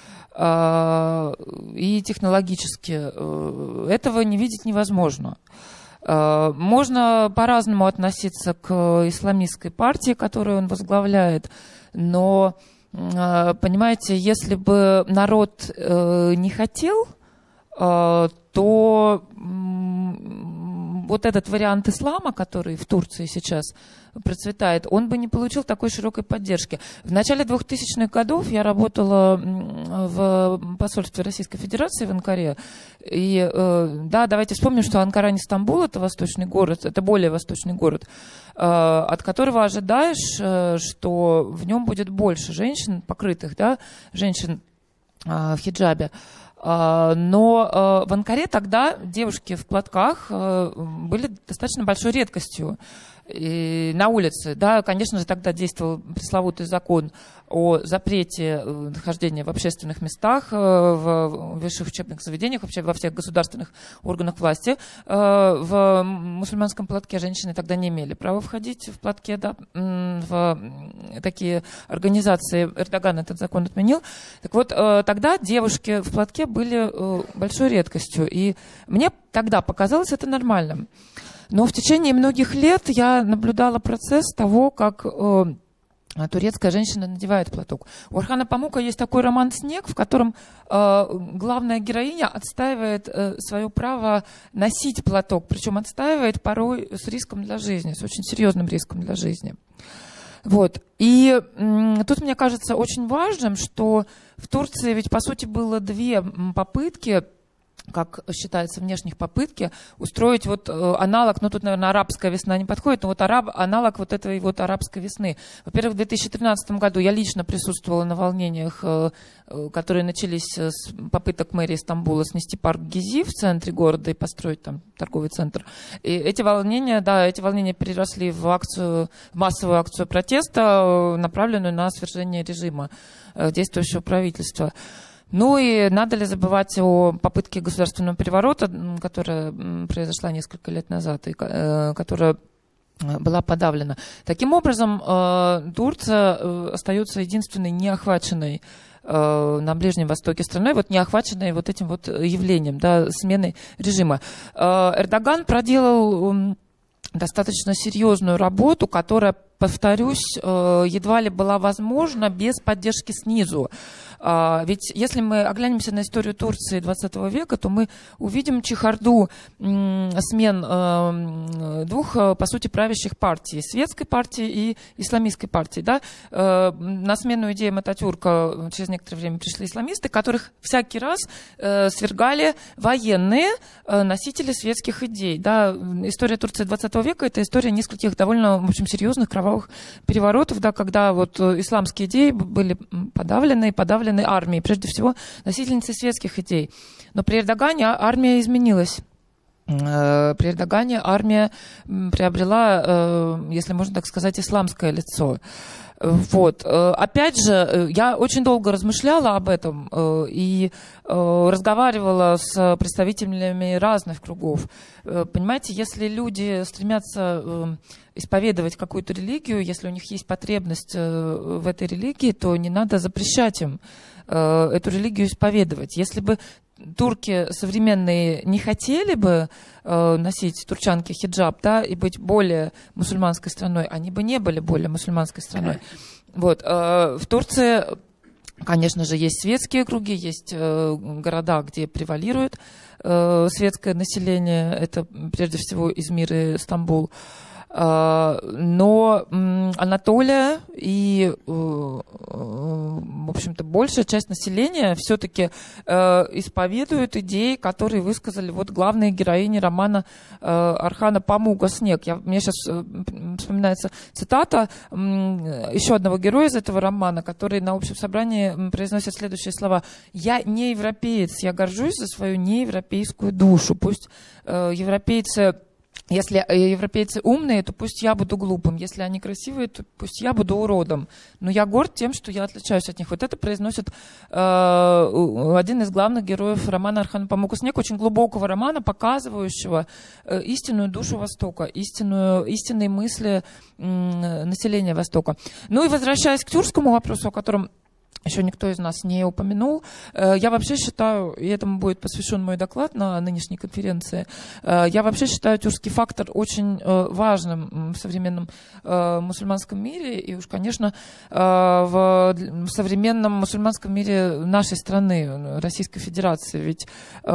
и технологически. Этого не видеть невозможно. Можно по-разному относиться к исламистской партии, которую он возглавляет, но, понимаете, если бы народ не хотел, то вот этот вариант ислама, который в Турции сейчас процветает, он бы не получил такой широкой поддержки. В начале двухтысячных годов я работала в посольстве Российской Федерации в Анкаре. И да, давайте вспомним, что Анкара не Стамбул, это восточный город, это более восточный город, от которого ожидаешь, что в нем будет больше женщин, покрытых, да, женщин в хиджабе. Но в Анкаре тогда девушки в платках были достаточно большой редкостью. И на улице, да, конечно же, тогда действовал пресловутый закон о запрете нахождения в общественных местах, в высших учебных заведениях, вообще во всех государственных органах власти. В мусульманском платке женщины тогда не имели права входить в платке, да, в такие организации. Эрдоган этот закон отменил. Так вот, тогда девушки в платке были большой редкостью, и мне тогда показалось это нормальным. Но в течение многих лет я наблюдала процесс того, как э, турецкая женщина надевает платок. У Орхана Памука есть такой роман «Снег», в котором э, главная героиня отстаивает э, свое право носить платок, причем отстаивает порой с риском для жизни, с очень серьезным риском для жизни. Вот. И м, тут мне кажется очень важным, что в Турции ведь по сути было две попытки, как считается, внешних попытки устроить вот э, аналог, ну тут, наверное, арабская весна не подходит, но вот араб, аналог вот этой вот арабской весны. Во-первых, в две тысячи тринадцатом году я лично присутствовала на волнениях, э, э, которые начались с попыток мэрии Стамбула снести парк Гези в центре города и построить там торговый центр. И эти волнения, да, эти волнения переросли в акцию, в массовую акцию протеста, направленную на свержение режима э, действующего правительства. Ну и надо ли забывать о попытке государственного переворота, которая произошла несколько лет назад и которая была подавлена. Таким образом, Турция остается единственной неохваченной на Ближнем Востоке страной, вот не охваченной вот этим вот явлением, да, сменой режима. Эрдоган проделал достаточно серьезную работу, которая, повторюсь, едва ли была возможна без поддержки снизу. Ведь если мы оглянемся на историю Турции двадцатого века, то мы увидим чехарду смен двух, по сути, правящих партий, светской партии и исламистской партии. Да? На смену идеям Ататюрка через некоторое время пришли исламисты, которых всякий раз свергали военные носители светских идей. Да? История Турции двадцатого века — это история нескольких довольно, в общем, серьезных кровавых переворотов, да, когда вот исламские идеи были подавлены, подавлены армией, прежде всего носительницей светских идей. Но при Эрдогане армия изменилась. при Эрдогане армия приобрела, если можно так сказать, исламское лицо. Вот. Опять же, я очень долго размышляла об этом и разговаривала с представителями разных кругов. Понимаете, если люди стремятся исповедовать какую-то религию, если у них есть потребность в этой религии, то не надо запрещать им эту религию исповедовать. Если бы турки современные не хотели бы э, носить, турчанки, хиджаб, да, и быть более мусульманской страной, они бы не были более мусульманской страной. Вот. Э, в Турции, конечно же, есть светские круги, есть э, города, где превалирует э, светское население, это прежде всего Измир и Стамбул. Но Анатолия и, в общем-то, большая часть населения все-таки исповедуют идеи, которые высказали вот главные героини романа Орхана Памука «Снег». Я, мне сейчас вспоминается цитата еще одного героя из этого романа, который на общем собрании произносит следующие слова: «Я не европеец, я горжусь за свою неевропейскую душу». Пусть европейцы... Если европейцы умные, то пусть я буду глупым. Если они красивые, то пусть я буду уродом. Но я горд тем, что я отличаюсь от них. Вот это произносит э, один из главных героев романа Орхана Памука «Снег», очень глубокого романа, показывающего э, истинную душу Востока, истинную, истинные мысли э, населения Востока. Ну и возвращаясь к тюркскому вопросу, о котором еще никто из нас не упомянул. Я вообще считаю, и этому будет посвящен мой доклад на нынешней конференции, я вообще считаю тюркский фактор очень важным в современном мусульманском мире, и уж, конечно, в современном мусульманском мире нашей страны, Российской Федерации. Ведь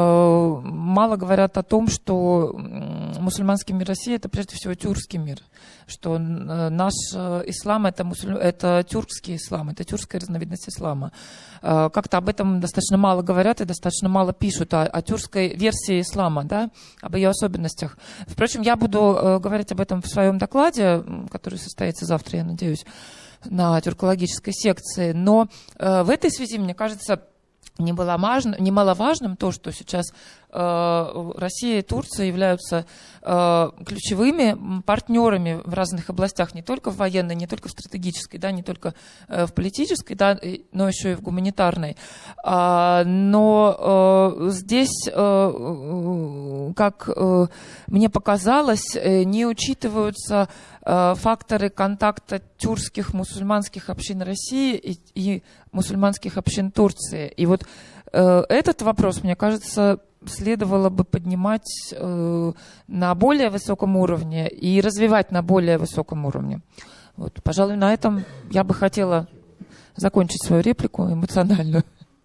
мало говорят о том, что мусульманский мир России — это прежде всего тюркский мир, что наш ислам — это, мусуль... это тюркский ислам, это тюркская разновидность ислама. Как-то об этом достаточно мало говорят и достаточно мало пишут о, о тюркской версии ислама, да, об ее особенностях. Впрочем, я буду говорить об этом в своем докладе, который состоится завтра, я надеюсь, на тюркологической секции. Но в этой связи, мне кажется, немаловажным то, что сейчас э, Россия и Турция являются э, ключевыми партнерами в разных областях, не только в военной, не только в стратегической, да, не только э, в политической, да, но еще и в гуманитарной. А, но э, здесь, э, как э, мне показалось, э, не учитываются э, факторы контакта тюркских мусульманских общин России и, и мусульманских общин Турции. И вот э, этот вопрос, мне кажется, следовало бы поднимать э, на более высоком уровне и развивать на более высоком уровне. Вот, пожалуй, на этом я бы хотела закончить свою реплику эмоциональную.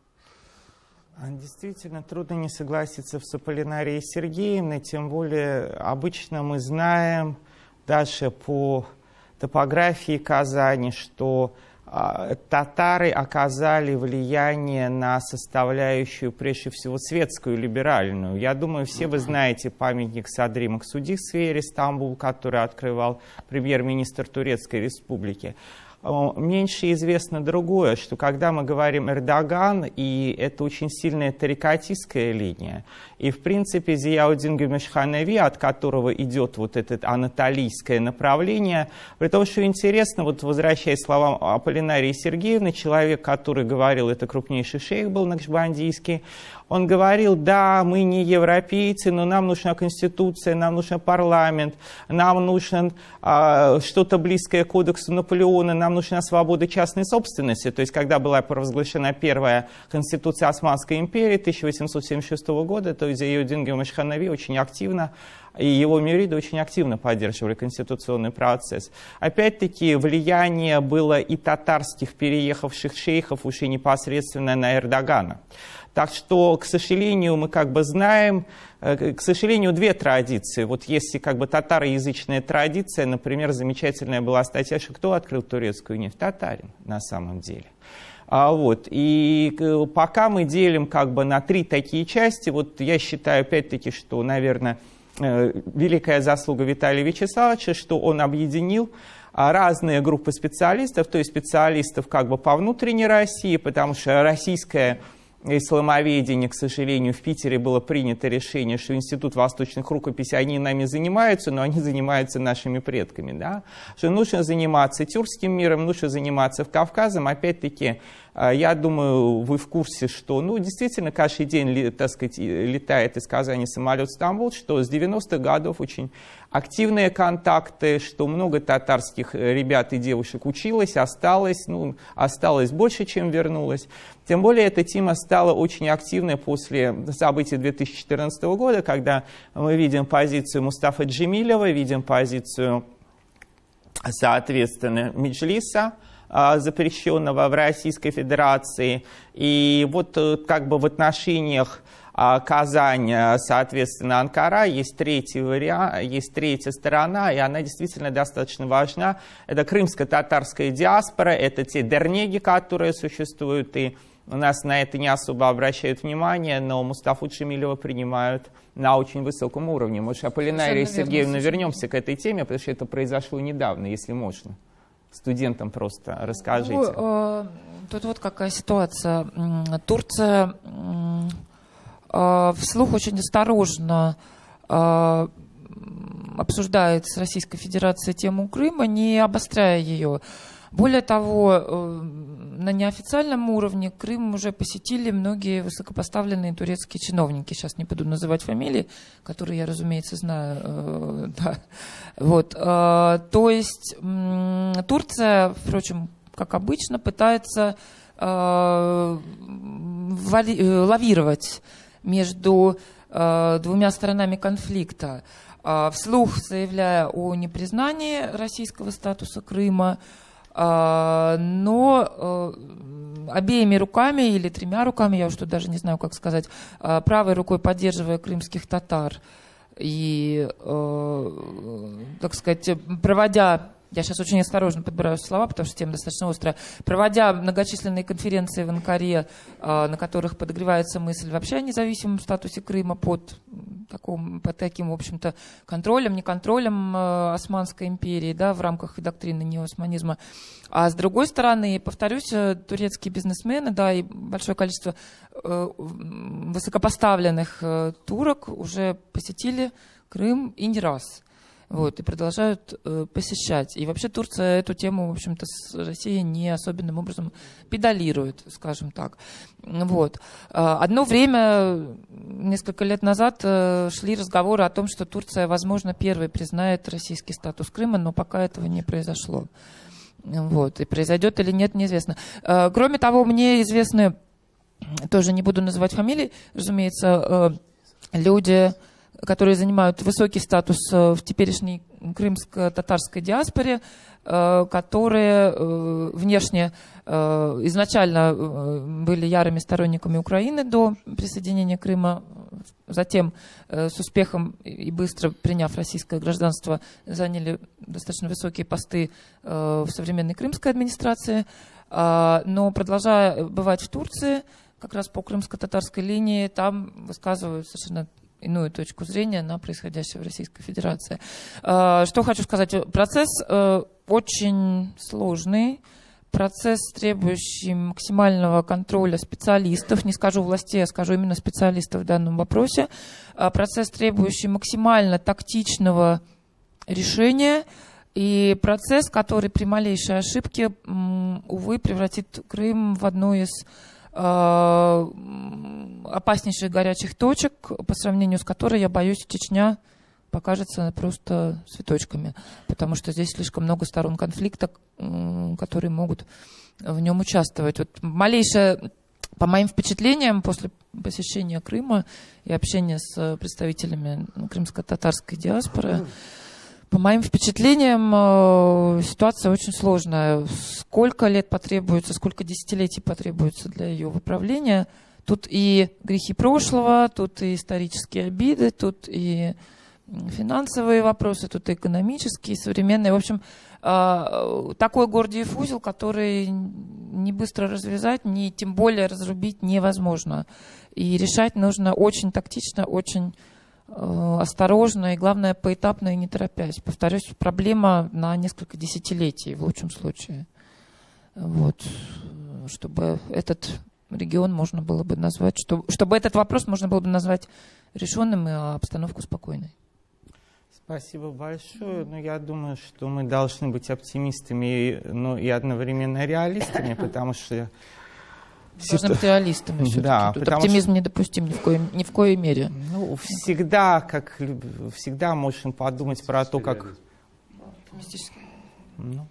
Действительно, трудно не согласиться с Аполлинарией Сергеевной, тем более обычно мы знаем даже по топографии Казани, что татары оказали влияние на составляющую, прежде всего, светскую, либеральную. Я думаю, все вы знаете памятник Садри Максуди в сфере Стамбул, который открывал премьер-министр Турецкой Республики. Меньше известно другое, что когда мы говорим Эрдоган, и это очень сильная тарикатистская линия, и в принципе Зияудин Гюмешханеви, от которого идет вот это анатолийское направление, при том, что интересно, вот возвращаясь к словам Аполлинарии Сергеевны, человек, который говорил, это крупнейший шейх был накшбандийский, он говорил: да, мы не европейцы, но нам нужна конституция, нам нужен парламент, нам нужно а, что-то близкое к кодексу Наполеона, нам нужна свобода частной собственности. То есть, когда была провозглашена первая конституция Османской империи тысяча восемьсот семьдесят шестого года, то Зияудин Гюмешханеви очень активно, и его мюриды очень активно поддерживали конституционный процесс. Опять-таки, влияние было и татарских переехавших шейхов уже непосредственно на Эрдогана. Так что, к сожалению, мы как бы знаем, к сожалению, две традиции. Вот если как бы татароязычная традиция, например, замечательная была статья, что кто открыл турецкую нефть? Татарин на самом деле. А вот, и пока мы делим как бы на три такие части, вот я считаю опять-таки, что, наверное, великая заслуга Виталия Вячеславовича, что он объединил разные группы специалистов, то есть специалистов как бы по внутренней России, потому что российская исламоведения, к сожалению, в Питере было принято решение, что Институт восточных рукописей, они нами занимаются, но они занимаются нашими предками. Да? Что нужно заниматься тюркским миром, нужно заниматься Кавказом. Опять-таки, я думаю, вы в курсе, что ну, действительно каждый день, так сказать, летает из Казани самолет в Стамбул, что с девяностых годов очень активные контакты, что много татарских ребят и девушек училось, осталось, ну, осталось больше, чем вернулось. Тем более эта тема стала очень активной после событий две тысячи четырнадцатого года, когда мы видим позицию Мустафы Джемилева, видим позицию, соответственно, Меджлиса, запрещенного в Российской Федерации. И вот как бы в отношениях Казань, соответственно, Анкара, есть третий вариант, есть третья сторона, и она действительно достаточно важна. Это крымско-татарская диаспора, это те дернеги, которые существуют, и у нас на это не особо обращают внимание, но Мустафу Джемилева принимают на очень высоком уровне. Может, Аполлинария Сергеевна, вернемся к этой теме, потому что это произошло недавно, если можно. Студентам просто расскажите. Ну, э, тут вот какая ситуация. Турция э, вслух очень осторожно э, обсуждает с Российской Федерацией тему Крыма, не обостряя ее. Более того, э, на неофициальном уровне Крым уже посетили многие высокопоставленные турецкие чиновники. Сейчас не буду называть фамилии, которые я, разумеется, знаю. Э, да. Вот. Э, то есть э, Турция, впрочем, как обычно, пытается э, вали, э, лавировать между э, двумя сторонами конфликта, э, вслух заявляя о непризнании российского статуса Крыма, но обеими руками или тремя руками, я уж тут даже не знаю, как сказать, правой рукой поддерживая крымских татар и, так сказать, проводя, я сейчас очень осторожно подбираю слова, потому что тема достаточно острая, проводя многочисленные конференции в Анкаре, на которых подогревается мысль вообще о независимом статусе Крыма под таким, под таким, в общем-то, контролем, не контролем Османской империи, да, в рамках доктрины неоосманизма. А с другой стороны, повторюсь, турецкие бизнесмены, да, и большое количество высокопоставленных турок уже посетили Крым и не раз. Вот, и продолжают э, посещать. И вообще Турция эту тему, в общем-то, с Россией не особенным образом педалирует, скажем так. Вот. Одно время, несколько лет назад, э, шли разговоры о том, что Турция, возможно, первой признает российский статус Крыма, но пока этого не произошло. Вот. И произойдет или нет, неизвестно. Э, кроме того, мне известны, тоже не буду называть фамилии, разумеется, э, люди, которые занимают высокий статус в теперешней крымско-татарской диаспоре, которые внешне изначально были ярыми сторонниками Украины до присоединения Крыма, затем с успехом и быстро приняв российское гражданство, заняли достаточно высокие посты в современной крымской администрации, но продолжая бывать в Турции, как раз по крымско-татарской линии, там высказывают совершенно иную точку зрения на происходящее в Российской Федерации. Что хочу сказать. Процесс очень сложный, процесс, требующий максимального контроля специалистов, не скажу властей, а скажу именно специалистов в данном вопросе, процесс, требующий максимально тактичного решения, и процесс, который при малейшей ошибке, увы, превратит Крым в одну из опаснейших горячих точек, по сравнению с которой, я боюсь, Чечня покажется просто цветочками, потому что здесь слишком много сторон конфликта, которые могут в нем участвовать. Вот малейшее, по моим впечатлениям, после посещения Крыма и общения с представителями крымско-татарской диаспоры, по моим впечатлениям, ситуация очень сложная. Сколько лет потребуется, сколько десятилетий потребуется для ее выправления. Тут и грехи прошлого, тут и исторические обиды, тут и финансовые вопросы, тут и экономические, и современные. В общем, такой Гордиев узел, который не быстро развязать, ни тем более разрубить невозможно. И решать нужно очень тактично, очень осторожно и, главное, поэтапно и не торопясь. Повторюсь, проблема на несколько десятилетий в лучшем случае. Вот. Чтобы этот регион можно было бы назвать, что, чтобы этот вопрос можно было бы назвать решенным, и обстановку спокойной. Спасибо большое. Но я думаю, что мы должны быть оптимистами, но и одновременно реалистами, потому что... Должны быть реалистами все-таки. Да, Тут оптимизм что... недопустим ни в, коей, ни в коей мере. Ну, всегда, как всегда, можем подумать про то, как... Ну,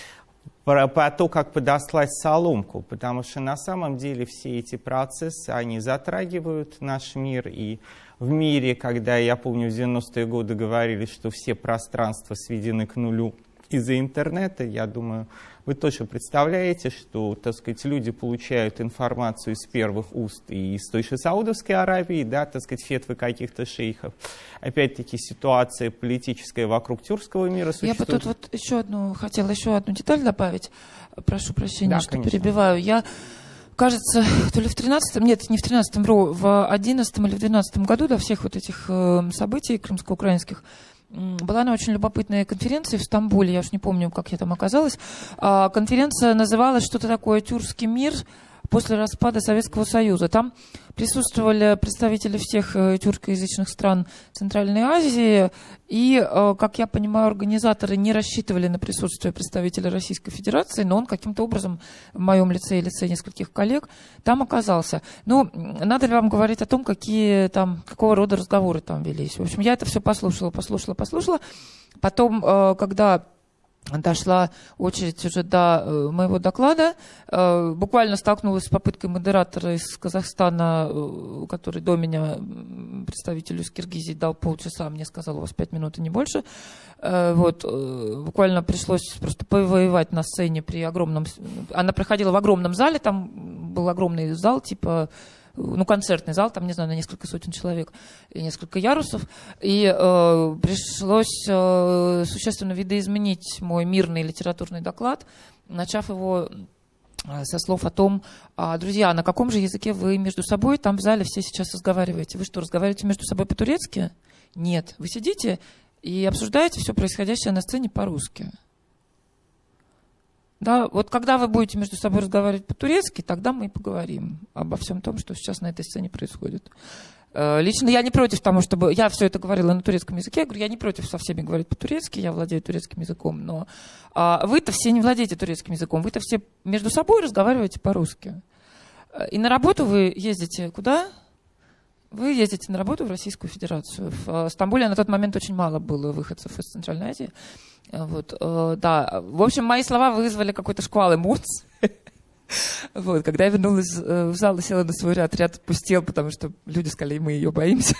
про, про то, как подослать соломку, потому что на самом деле все эти процессы, они затрагивают наш мир, и в мире, когда, я помню, в девяностые годы говорили, что все пространства сведены к нулю из-за интернета, я думаю, вы тоже представляете, что, так сказать, люди получают информацию из первых уст и из той же Саудовской Аравии, да, так сказать, фетвы каких-то шейхов. Опять-таки ситуация политическая вокруг тюркского мира существует. Я бы тут вот еще одну, хотела еще одну деталь добавить. Прошу прощения, да, что конечно. перебиваю. Я, кажется, то ли в тринадцатом, нет, не в тринадцатом, вру, в одиннадцатом или в двенадцатом году до всех вот этих э, событий крымско-украинских была на очень любопытной конференции в Стамбуле, я уж не помню, как я там оказалась. А, конференция называлась «Что-то такое тюркский мир после распада Советского Союза». Там присутствовали представители всех э, тюркоязычных стран Центральной Азии, и, э, как я понимаю, организаторы не рассчитывали на присутствие представителя Российской Федерации, но он каким-то образом в моем лице и лице нескольких коллег там оказался. Ну, надо ли вам говорить о том, какие там, какого рода разговоры там велись? В общем, я это все послушала, послушала, послушала. Потом, э, когда дошла очередь уже до э, моего доклада, э, буквально столкнулась с попыткой модератора из Казахстана, э, который до меня представителю из Киргизии дал полчаса, мне сказал, у вас пять минут и не больше. Э, вот, э, буквально пришлось просто повоевать на сцене при огромном... Она проходила в огромном зале, там был огромный зал, типа... ну, концертный зал, там, не знаю, на несколько сотен человек и несколько ярусов. И э, пришлось э, существенно видоизменить мой мирный литературный доклад, начав его э, со слов о том, а, друзья, на каком же языке вы между собой там в зале все сейчас разговариваете? Вы что, разговариваете между собой по-турецки? Нет. Вы сидите и обсуждаете все происходящее на сцене по-русски. Да, вот когда вы будете между собой разговаривать по-турецки, тогда мы и поговорим обо всем том, что сейчас на этой сцене происходит. Лично я не против тому, чтобы... Я все это говорила на турецком языке. Я говорю, я не против со всеми говорить по-турецки, я владею турецким языком. Но а, вы-то все не владеете турецким языком. Вы-то все между собой разговариваете по-русски. И на работу вы ездите куда? Вы ездите на работу в Российскую Федерацию. В Стамбуле на тот момент очень мало было выходцев из Центральной Азии. Вот, э, да. В общем, мои слова вызвали какой-то шквал эмоций. Вот, когда я вернулась в зал и села на свой ряд, ряд пустел, потому что люди сказали, мы ее боимся.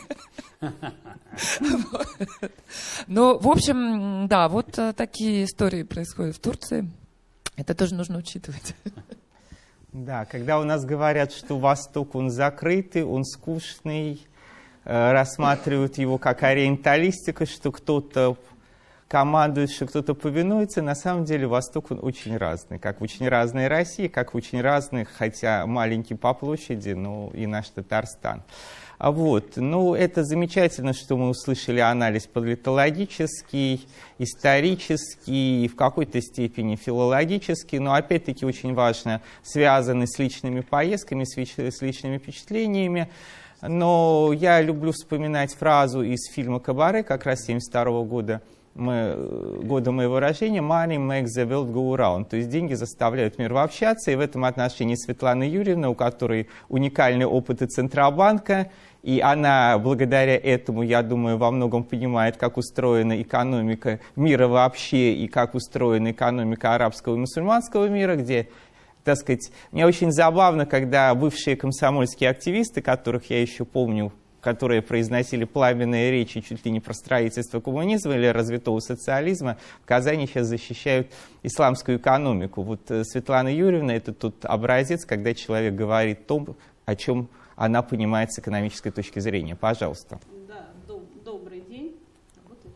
Ну, в общем, да, вот такие истории происходят в Турции. Это тоже нужно учитывать. Да, когда у нас говорят, что Восток, он закрытый, он скучный, рассматривают его как ориенталистика, что кто-то командует, что кто-то повинуется, на самом деле Восток он очень разный, как в очень разной России, как в очень разных, хотя маленький по площади, но и наш Татарстан. А вот, ну, это замечательно, что мы услышали анализ политологический, исторический, в какой-то степени филологический, но опять-таки очень важно, связанный с личными поездками, с личными впечатлениями. Но я люблю вспоминать фразу из фильма «Кабаре», как раз семьдесят второго года, мы, года моего рождения, «Money makes the world go round», то есть деньги заставляют мир общаться, и в этом отношении Светлана Юрьевна, у которой уникальный опыт и Центробанка, и она благодаря этому, я думаю, во многом понимает, как устроена экономика мира вообще, и как устроена экономика арабского и мусульманского мира, где, так сказать, мне очень забавно, когда бывшие комсомольские активисты, которых я еще помню, которые произносили пламенные речи чуть ли не про строительство коммунизма или развитого социализма, в Казани сейчас защищают исламскую экономику. Вот Светлана Юрьевна — это тот образец, когда человек говорит о том, о чем она понимает с экономической точки зрения. Пожалуйста. Да, доб добрый день. Вот это.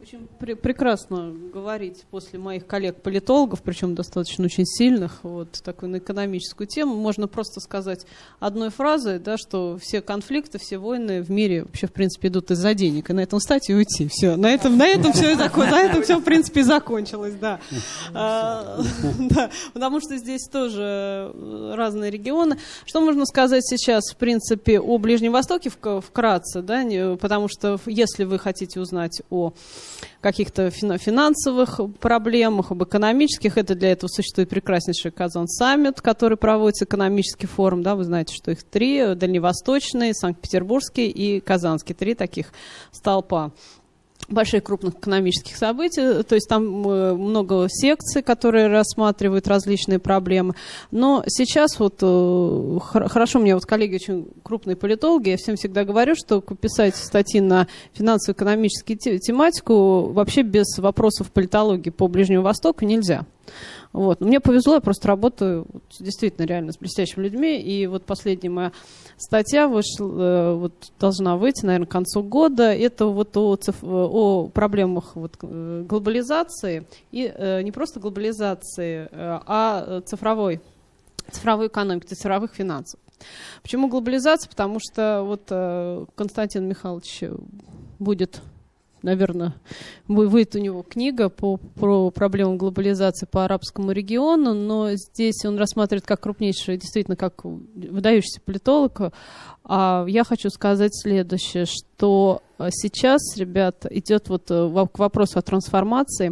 Очень пр прекрасно говорить после моих коллег-политологов, причем достаточно очень сильных, вот такую на экономическую тему. Можно просто сказать одной фразой, да, что все конфликты, все войны в мире вообще, в принципе, идут из-за денег. И на этом встать и уйти. Все. На этом, на этом все и закончилось. На этом все, в принципе, и закончилось, да. А, да. Потому что здесь тоже разные регионы. Что можно сказать сейчас, в принципе, о Ближнем Востоке вкратце, да, потому что если вы хотите узнать о каких-то финансовых проблемах, об экономических, это для этого существует прекраснейший Казан-саммит, который проводится, экономический форум, да, вы знаете, что их три, дальневосточный, Санкт-Петербургский и Казанский, три таких столпа. Больших крупных экономических событий, то есть там много секций, которые рассматривают различные проблемы. Но сейчас вот хорошо, у меня вот коллеги очень крупные политологи, я всем всегда говорю, что писать статьи на финансово-экономическую тематику вообще без вопросов политологии по Ближнему Востоку нельзя. Вот. Мне повезло, я просто работаю вот, действительно реально с блестящими людьми. И вот последняя моя статья вышла, вот, должна выйти, наверное, к концу года. Это вот о, циф... о проблемах вот, глобализации. И э, не просто глобализации, а цифровой, цифровой экономики, цифровых финансов. Почему глобализация? Потому что вот э, Константин Михайлович будет... Наверное, выйдет у него книга по, про проблему глобализации по арабскому региону, но здесь он рассматривает как крупнейший, действительно, как выдающийся политолог. А я хочу сказать следующее, что сейчас, ребята, идет вот к вопросу о трансформации.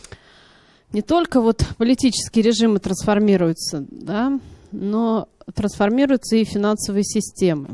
Не только вот политические режимы трансформируются, да, но трансформируются и финансовые системы.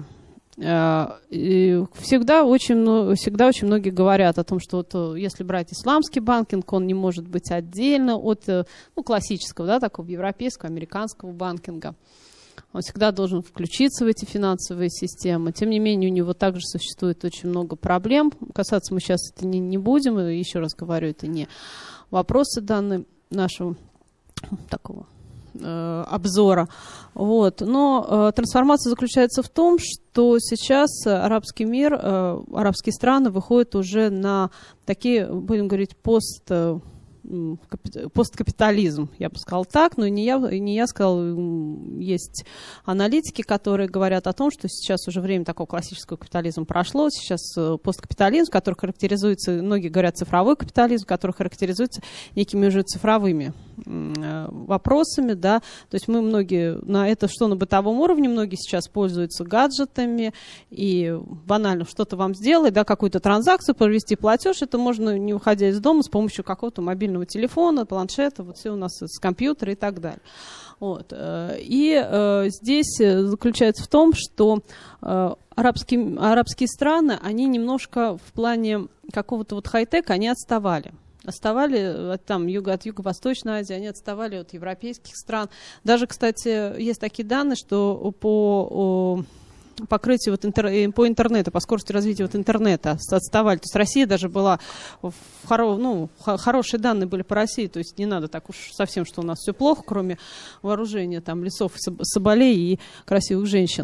И всегда очень, всегда очень многие говорят о том, что вот если брать исламский банкинг, он не может быть отдельно от ну, классического, да, такого европейского, американского банкинга. Он всегда должен включиться в эти финансовые системы. Тем не менее, у него также существует очень много проблем. Касаться мы сейчас это не, не будем. Еще раз говорю, это не вопросы данные нашего такого обзора. Вот. Но э, трансформация заключается в том, что сейчас арабский мир, э, арабские страны выходят уже на такие, будем говорить, пост, э, посткапитализм, я бы сказала так, но не я, не я сказала, есть аналитики, которые говорят о том, что сейчас уже время такого классического капитализма прошло, сейчас посткапитализм, который характеризуется, многие говорят цифровой капитализм, который характеризуется некими уже цифровыми вопросами, да, то есть мы многие, на это что на бытовом уровне, многие сейчас пользуются гаджетами и банально что-то вам сделать, да, какую-то транзакцию, провести платеж, это можно не уходя из дома с помощью какого-то мобильного телефона, планшета, вот все у нас с компьютера и так далее. Вот. И э, здесь заключается в том, что э, арабские, арабские страны, они немножко в плане какого-то вот хай-тека, они отставали. Отставали от, там, юго, от Юго-Восточной Азии, они отставали от европейских стран. Даже, кстати, есть такие данные, что по... О, покрытию вот интер, по интернету, по скорости развития вот интернета отставали. То есть Россия даже была, в хоро, ну, хорошие данные были по России, то есть не надо так уж совсем, что у нас все плохо, кроме вооружения там лесов, соболей и красивых женщин.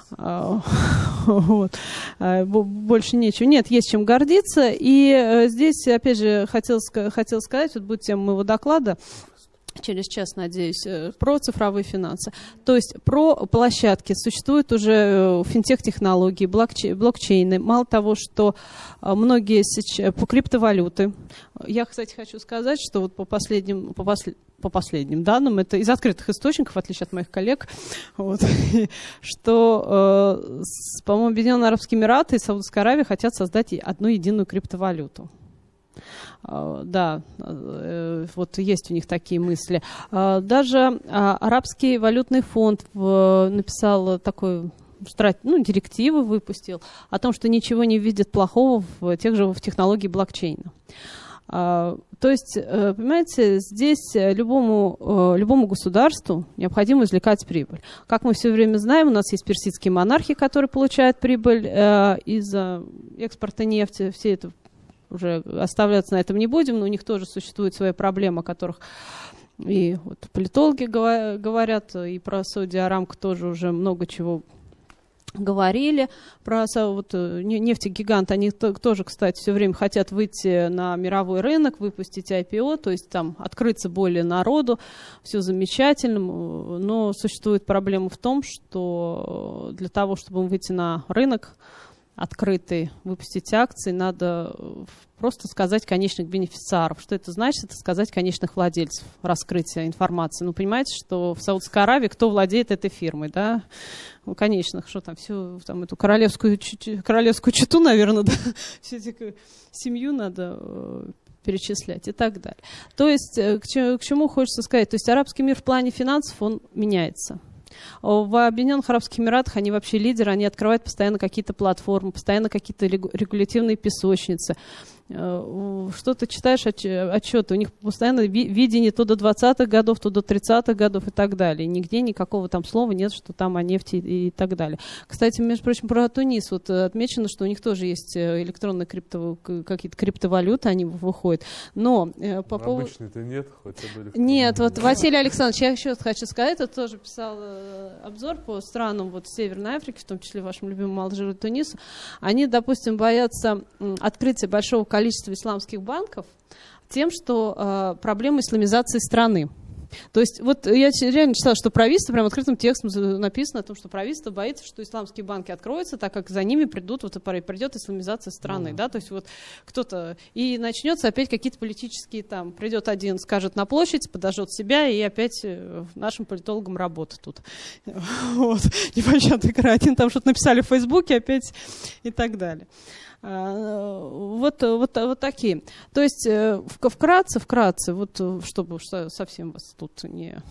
Вот. Больше нечего. Нет, есть чем гордиться. И здесь, опять же, хотел, хотел сказать, вот будет тема моего доклада, через час, надеюсь, про цифровые финансы. То есть про площадки. Существуют уже финтех-технологии, блокчей, блокчейны. Мало того, что многие сейчас по криптовалюты. Я, кстати, хочу сказать, что вот по последним, по послед, по последним данным, это из открытых источников, в отличие от моих коллег, вот, что, э, по-моему, Объединенные Арабские Эмираты и Саудовская Аравия хотят создать одну единую криптовалюту. Да, вот есть у них такие мысли. Даже Арабский валютный фонд написал такой, ну, директиву выпустил о том, что ничего не видит плохого в тех же в технологии блокчейна. То есть, понимаете, здесь любому, любому государству необходимо извлекать прибыль. Как мы все время знаем, у нас есть персидские монархи, которые получают прибыль из-за экспорта нефти. Все это уже оставляться на этом не будем, но у них тоже существуют свои проблемы, о которых и вот политологи говорят, и про Сауди Арамко тоже уже много чего говорили про вот, нефтегигант, они тоже, кстати, все время хотят выйти на мировой рынок, выпустить ай пи о, то есть там открыться более народу, все замечательно, но существует проблема в том, что для того, чтобы выйти на рынок открытый, выпустить акции, надо просто сказать конечных бенефициаров. Что это значит? Это сказать конечных владельцев, раскрытие информации. Ну, понимаете, что в Саудовской Аравии кто владеет этой фирмой, да? Ну, конечных, что там, всю там эту королевскую, королевскую чету, наверное, да? Всю эту семью надо э, перечислять и так далее. То есть, к, к чему хочется сказать? То есть, арабский мир в плане финансов, он меняется. В Объединенных Арабских Эмиратах они вообще лидеры, они открывают постоянно какие-то платформы, постоянно какие-то регулятивные песочницы. Что-то читаешь отчеты, у них постоянно видение то до двадцатых годов, то до тридцатых годов и так далее. Нигде никакого там слова нет, что там о нефти и так далее. Кстати, между прочим, про Тунис вот отмечено, что у них тоже есть электронные крипто, какие-то криптовалюты, они выходят. Но по поводу... Обычно-то нет, хотя бы... Нет, вот Василий Александрович, я еще хочу сказать, я тоже писал обзор по странам вот Северной Африки, в том числе вашему любимому Алжиру и Тунису. Они, допустим, боятся открытия большого количества количество исламских банков тем, что э, проблема исламизации страны. То есть, вот я реально читала, что правительство, прям открытым текстом написано о том, что правительство боится, что исламские банки откроются, так как за ними придут, вот придет исламизация страны, mm-hmm. да, то есть вот кто-то, и начнется опять какие-то политические, там, придет один, скажет на площадь, подожжет себя, и опять нашим политологам работа тут. Вот, непонятно, один там что-то написали в Фейсбуке, опять и так далее. Вот, вот, вот такие. То есть вкратце, вкратце, вот чтобы совсем вас тут не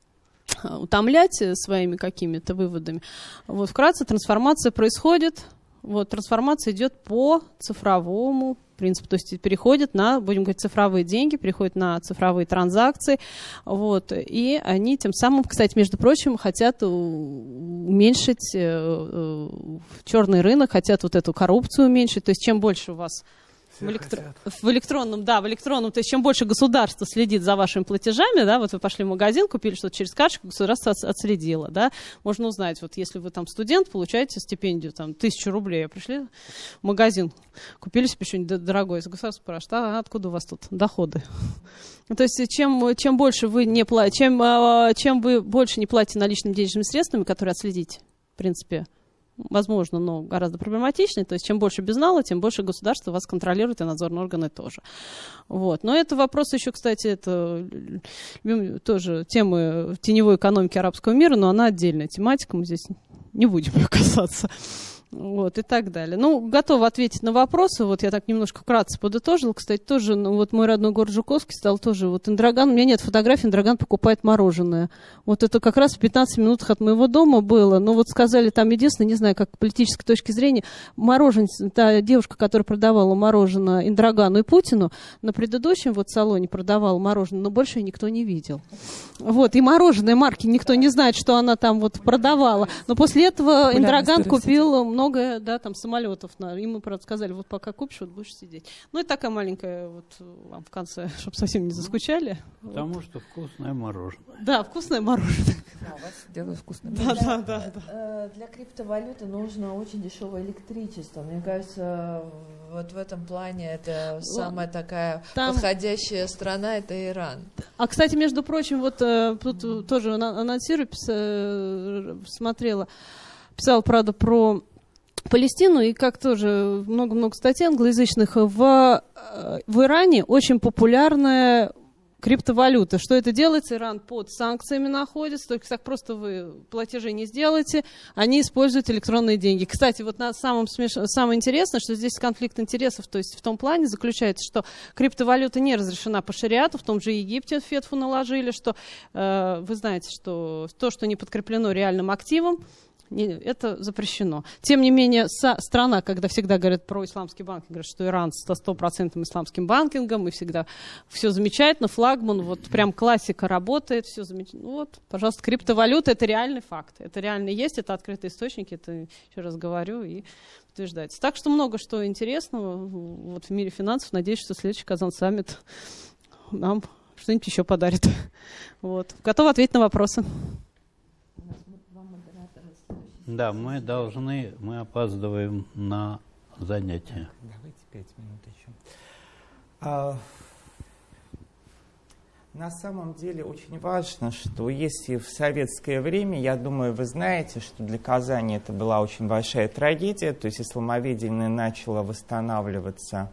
утомлять своими какими-то выводами, вот вкратце трансформация происходит, вот трансформация идет по цифровому принципу, то есть переходит на, будем говорить, цифровые деньги, переходит на цифровые транзакции, вот, и они тем самым, кстати, между прочим, хотят уменьшить э, э, черный рынок, хотят вот эту коррупцию уменьшить, то есть чем больше у вас в, электро... в электронном, да, в электронном, то есть чем больше государство следит за вашими платежами, да, вот вы пошли в магазин, купили что-то через карточку, государство отследило, да, можно узнать, вот если вы там студент, получаете стипендию, там, тысячу рублей, а пришли в магазин, купили себе что-нибудь дорогое, государство спрашивает, а откуда у вас тут доходы? То есть чем, чем больше вы не платите, чем, чем вы больше не платите наличными денежными средствами, которые отследить, в принципе, возможно, но гораздо проблематичнее. То есть, чем больше безнала, тем больше государство вас контролирует, и надзорные органы тоже. Вот. Но это вопрос еще, кстати, это тоже темы теневой экономики арабского мира, но она отдельная тематика, мы здесь не будем ее касаться. Вот, и так далее. Ну, готова ответить на вопросы. Вот я так немножко вкратце подытожила. Кстати, тоже, ну, вот мой родной город Жуковский стал тоже, вот Индраган, у меня нет фотографий, Индраган покупает мороженое. Вот это как раз в пятнадцати минутах от моего дома было. Но вот сказали там единственное, не знаю, как с политической точки зрения, мороженое, та девушка, которая продавала мороженое Индрагану и Путину, на предыдущем вот салоне продавала мороженое, но больше никто не видел. Вот, и мороженое марки никто не знает, что она там вот продавала. Но после этого Индраган купил много много, да, там, самолетов. На, им мы, правда, сказали, вот пока купишь, вот будешь сидеть. Ну, и такая маленькая, вот, вам в конце, чтобы совсем не заскучали. Потому вот. что вкусное мороженое. Да, вкусное мороженое. Да, у вас делают вкусное мороженое. Да, да, да, да. Для криптовалюты нужно очень дешевое электричество. Мне кажется, вот в этом плане это самая такая Там... подходящая страна, это Иран. А, кстати, между прочим, вот тут тоже анонсирую, смотрела, писала, правда, про Палестину, и как тоже много-много статей англоязычных, в, в Иране очень популярная криптовалюта. Что это делается? Иран под санкциями находится, только так просто вы платежи не сделаете, они используют электронные деньги. Кстати, вот на самом смеш... самое интересное, что здесь конфликт интересов, то есть в том плане заключается, что криптовалюта не разрешена по шариату, в том же Египте фетву наложили, что э, вы знаете, что то, что не подкреплено реальным активом, это запрещено. Тем не менее, со, страна, когда всегда говорят про исламский банк, говорят, что Иран со стопроцентным исламским банкингом, и всегда все замечательно, флагман, вот прям классика работает, все замечательно. Ну, вот, пожалуйста, криптовалюта — это реальный факт. Это реально есть, это открытые источники, это еще раз говорю и подтверждается. Так что много что интересного вот в мире финансов. Надеюсь, что следующий Казан-саммит нам что-нибудь еще подарит. Вот. Готова ответить на вопросы. Да, мы должны, мы опаздываем на занятия. Давайте пять минут еще. А, на самом деле очень важно, что если в советское время, я думаю, вы знаете, что для Казани это была очень большая трагедия, то есть исламоведение начало восстанавливаться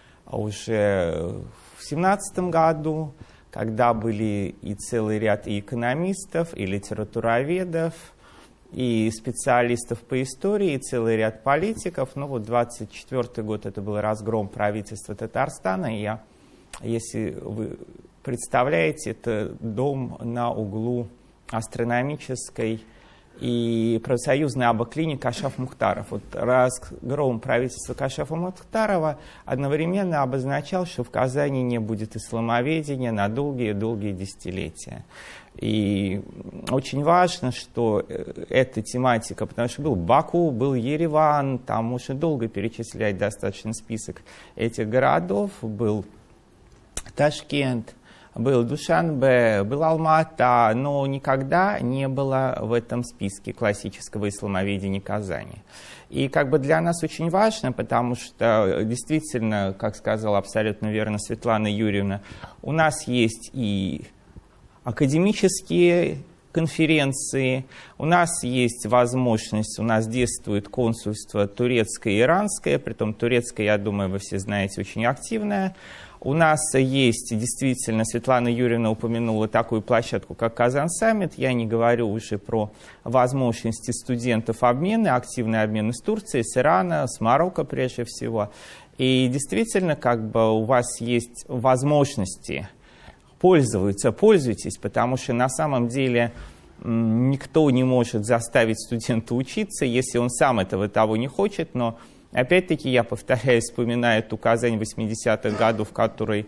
уже в семнадцатом году, когда были и целый ряд и экономистов, и литературоведов, и специалистов по истории, и целый ряд политиков. Ну вот двадцать четвёртый год это был разгром правительства Татарстана. И я, если вы представляете, это дом на углу Астрономической и профсоюзной абоклиники Кашаф-Мухтаров. Вот разгром правительства Кашафа-Мухтарова одновременно обозначал, что в Казани не будет исламоведения на долгие-долгие десятилетия. И очень важно, что эта тематика, потому что был Баку, был Ереван, там можно долго перечислять достаточно список этих городов, был Ташкент, был Душанбе, был Алмата, но никогда не было в этом списке классического исламоведения Казани. И как бы для нас очень важно, потому что действительно, как сказала абсолютно верно Светлана Юрьевна, у нас есть и академические конференции, у нас есть возможность, у нас действует консульство турецкое и иранское, притом турецкое, я думаю, вы все знаете, очень активное. У нас есть, действительно, Светлана Юрьевна упомянула такую площадку, как Казан-саммит. Я не говорю уже про возможности студентов обмена, активный обмен с Турцией, с Ирана, с Марокко прежде всего. И действительно, как бы у вас есть возможности пользоваться, пользуйтесь, потому что на самом деле никто не может заставить студента учиться, если он сам этого того не хочет, но опять-таки, я повторяю, вспоминая ту Казань восьмидесятых годов, в которой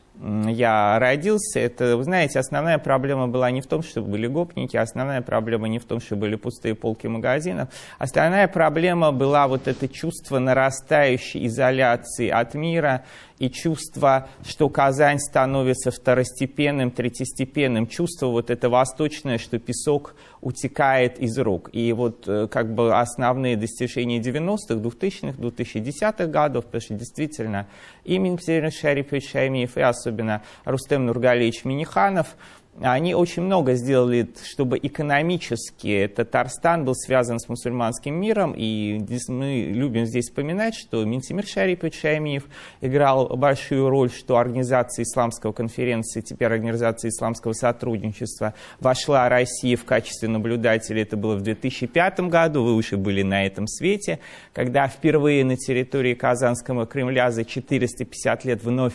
я родился, это, вы знаете, основная проблема была не в том, что были гопники, основная проблема не в том, что были пустые полки магазинов, основная проблема была вот это чувство нарастающей изоляции от мира и чувство, что Казань становится второстепенным, третьестепенным, чувство вот это восточное, что песок утекает из рук. И вот как бы основные достижения девяностых, двухтысячных, двухтысячных годов, потому что действительно и Минтимир Шарипович Шаймиев, и особенно Рустем Нургалиевич Миниханов, они очень много сделали, чтобы экономически Татарстан был связан с мусульманским миром. И мы любим здесь вспоминать, что Минтимир Шарипович Шаймиев играл большую роль, что организация исламского конференции, теперь организация исламского сотрудничества, вошла Россия в качестве наблюдателя. Это было в две тысячи пятом году, вы уже были на этом свете, когда впервые на территории Казанского Кремля за четыреста пятьдесят лет вновь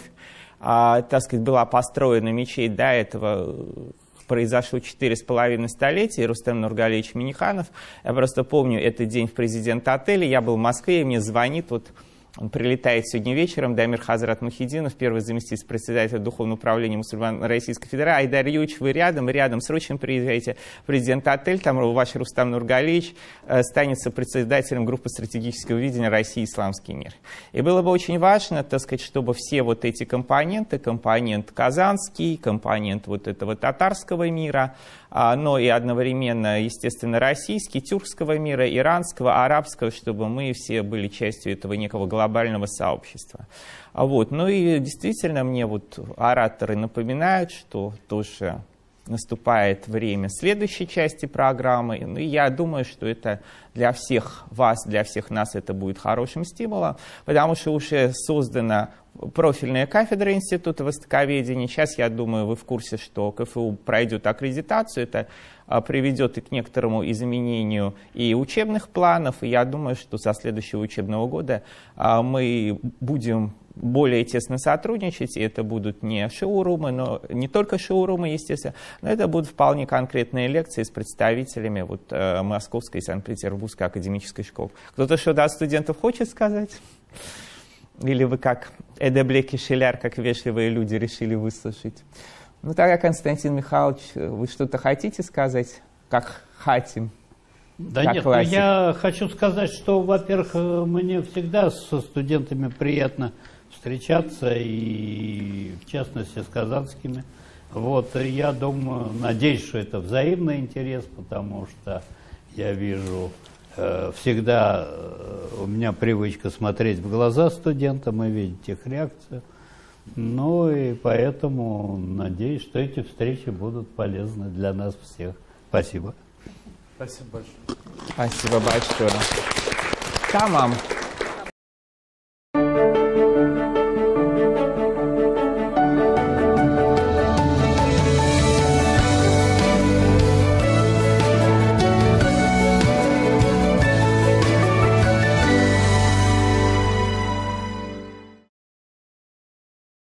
А, так сказать, была построена мечеть. До этого произошло четыре с половиной столетия, Рустем Нургалиевич Миниханов. Я просто помню этот день в президент-отеле, я был в Москве, и мне звонит, вот он прилетает сегодня вечером, Дамир Хазрат Мухиддинов, первый заместитель председателя Духовного управления мусульман Российской Федерации. Айдар Юрьевич, вы рядом, рядом, срочно приезжайте в президент-отель, там ваш Рустам Нургалиевич э, станет председателем группы стратегического видения России «Исламский мир». И было бы очень важно, так сказать, чтобы все вот эти компоненты, компонент казанский, компонент вот этого татарского мира, а, но и одновременно, естественно, российский, тюркского мира, иранского, арабского, чтобы мы все были частью этого некого глобального сообщества. А вот, ну и действительно мне вот ораторы напоминают, что тоже наступает время следующей части программы. Ну, и я думаю, что это для всех вас, для всех нас это будет хорошим стимулом, потому что уже создана профильная кафедра Института востоковедения. Сейчас, я думаю, вы в курсе, что КФУ пройдет аккредитацию. Это а, приведет и к некоторому изменению и учебных планов. И я думаю, что со следующего учебного года а, мы будем более тесно сотрудничать, и это будут не шоурумы, но не только шоурумы, естественно, но это будут вполне конкретные лекции с представителями вот, э, Московской и Санкт-Петербургской академической школы. Кто-то что-то от студентов хочет сказать? Или вы как Эдеблек и Шиляр, как вежливые люди, решили выслушать? Ну тогда, Константин Михайлович, вы что-то хотите сказать, как хатим? Да нет, ну, я хочу сказать, что, во-первых, мне всегда со студентами приятно встречаться, и в частности с казанскими. Вот, я думаю, надеюсь, что это взаимный интерес, потому что я вижу э, всегда э, у меня привычка смотреть в глаза студентам и видеть их реакцию. Ну и поэтому надеюсь, что эти встречи будут полезны для нас всех. Спасибо. Спасибо большое. Спасибо большое. Tamam.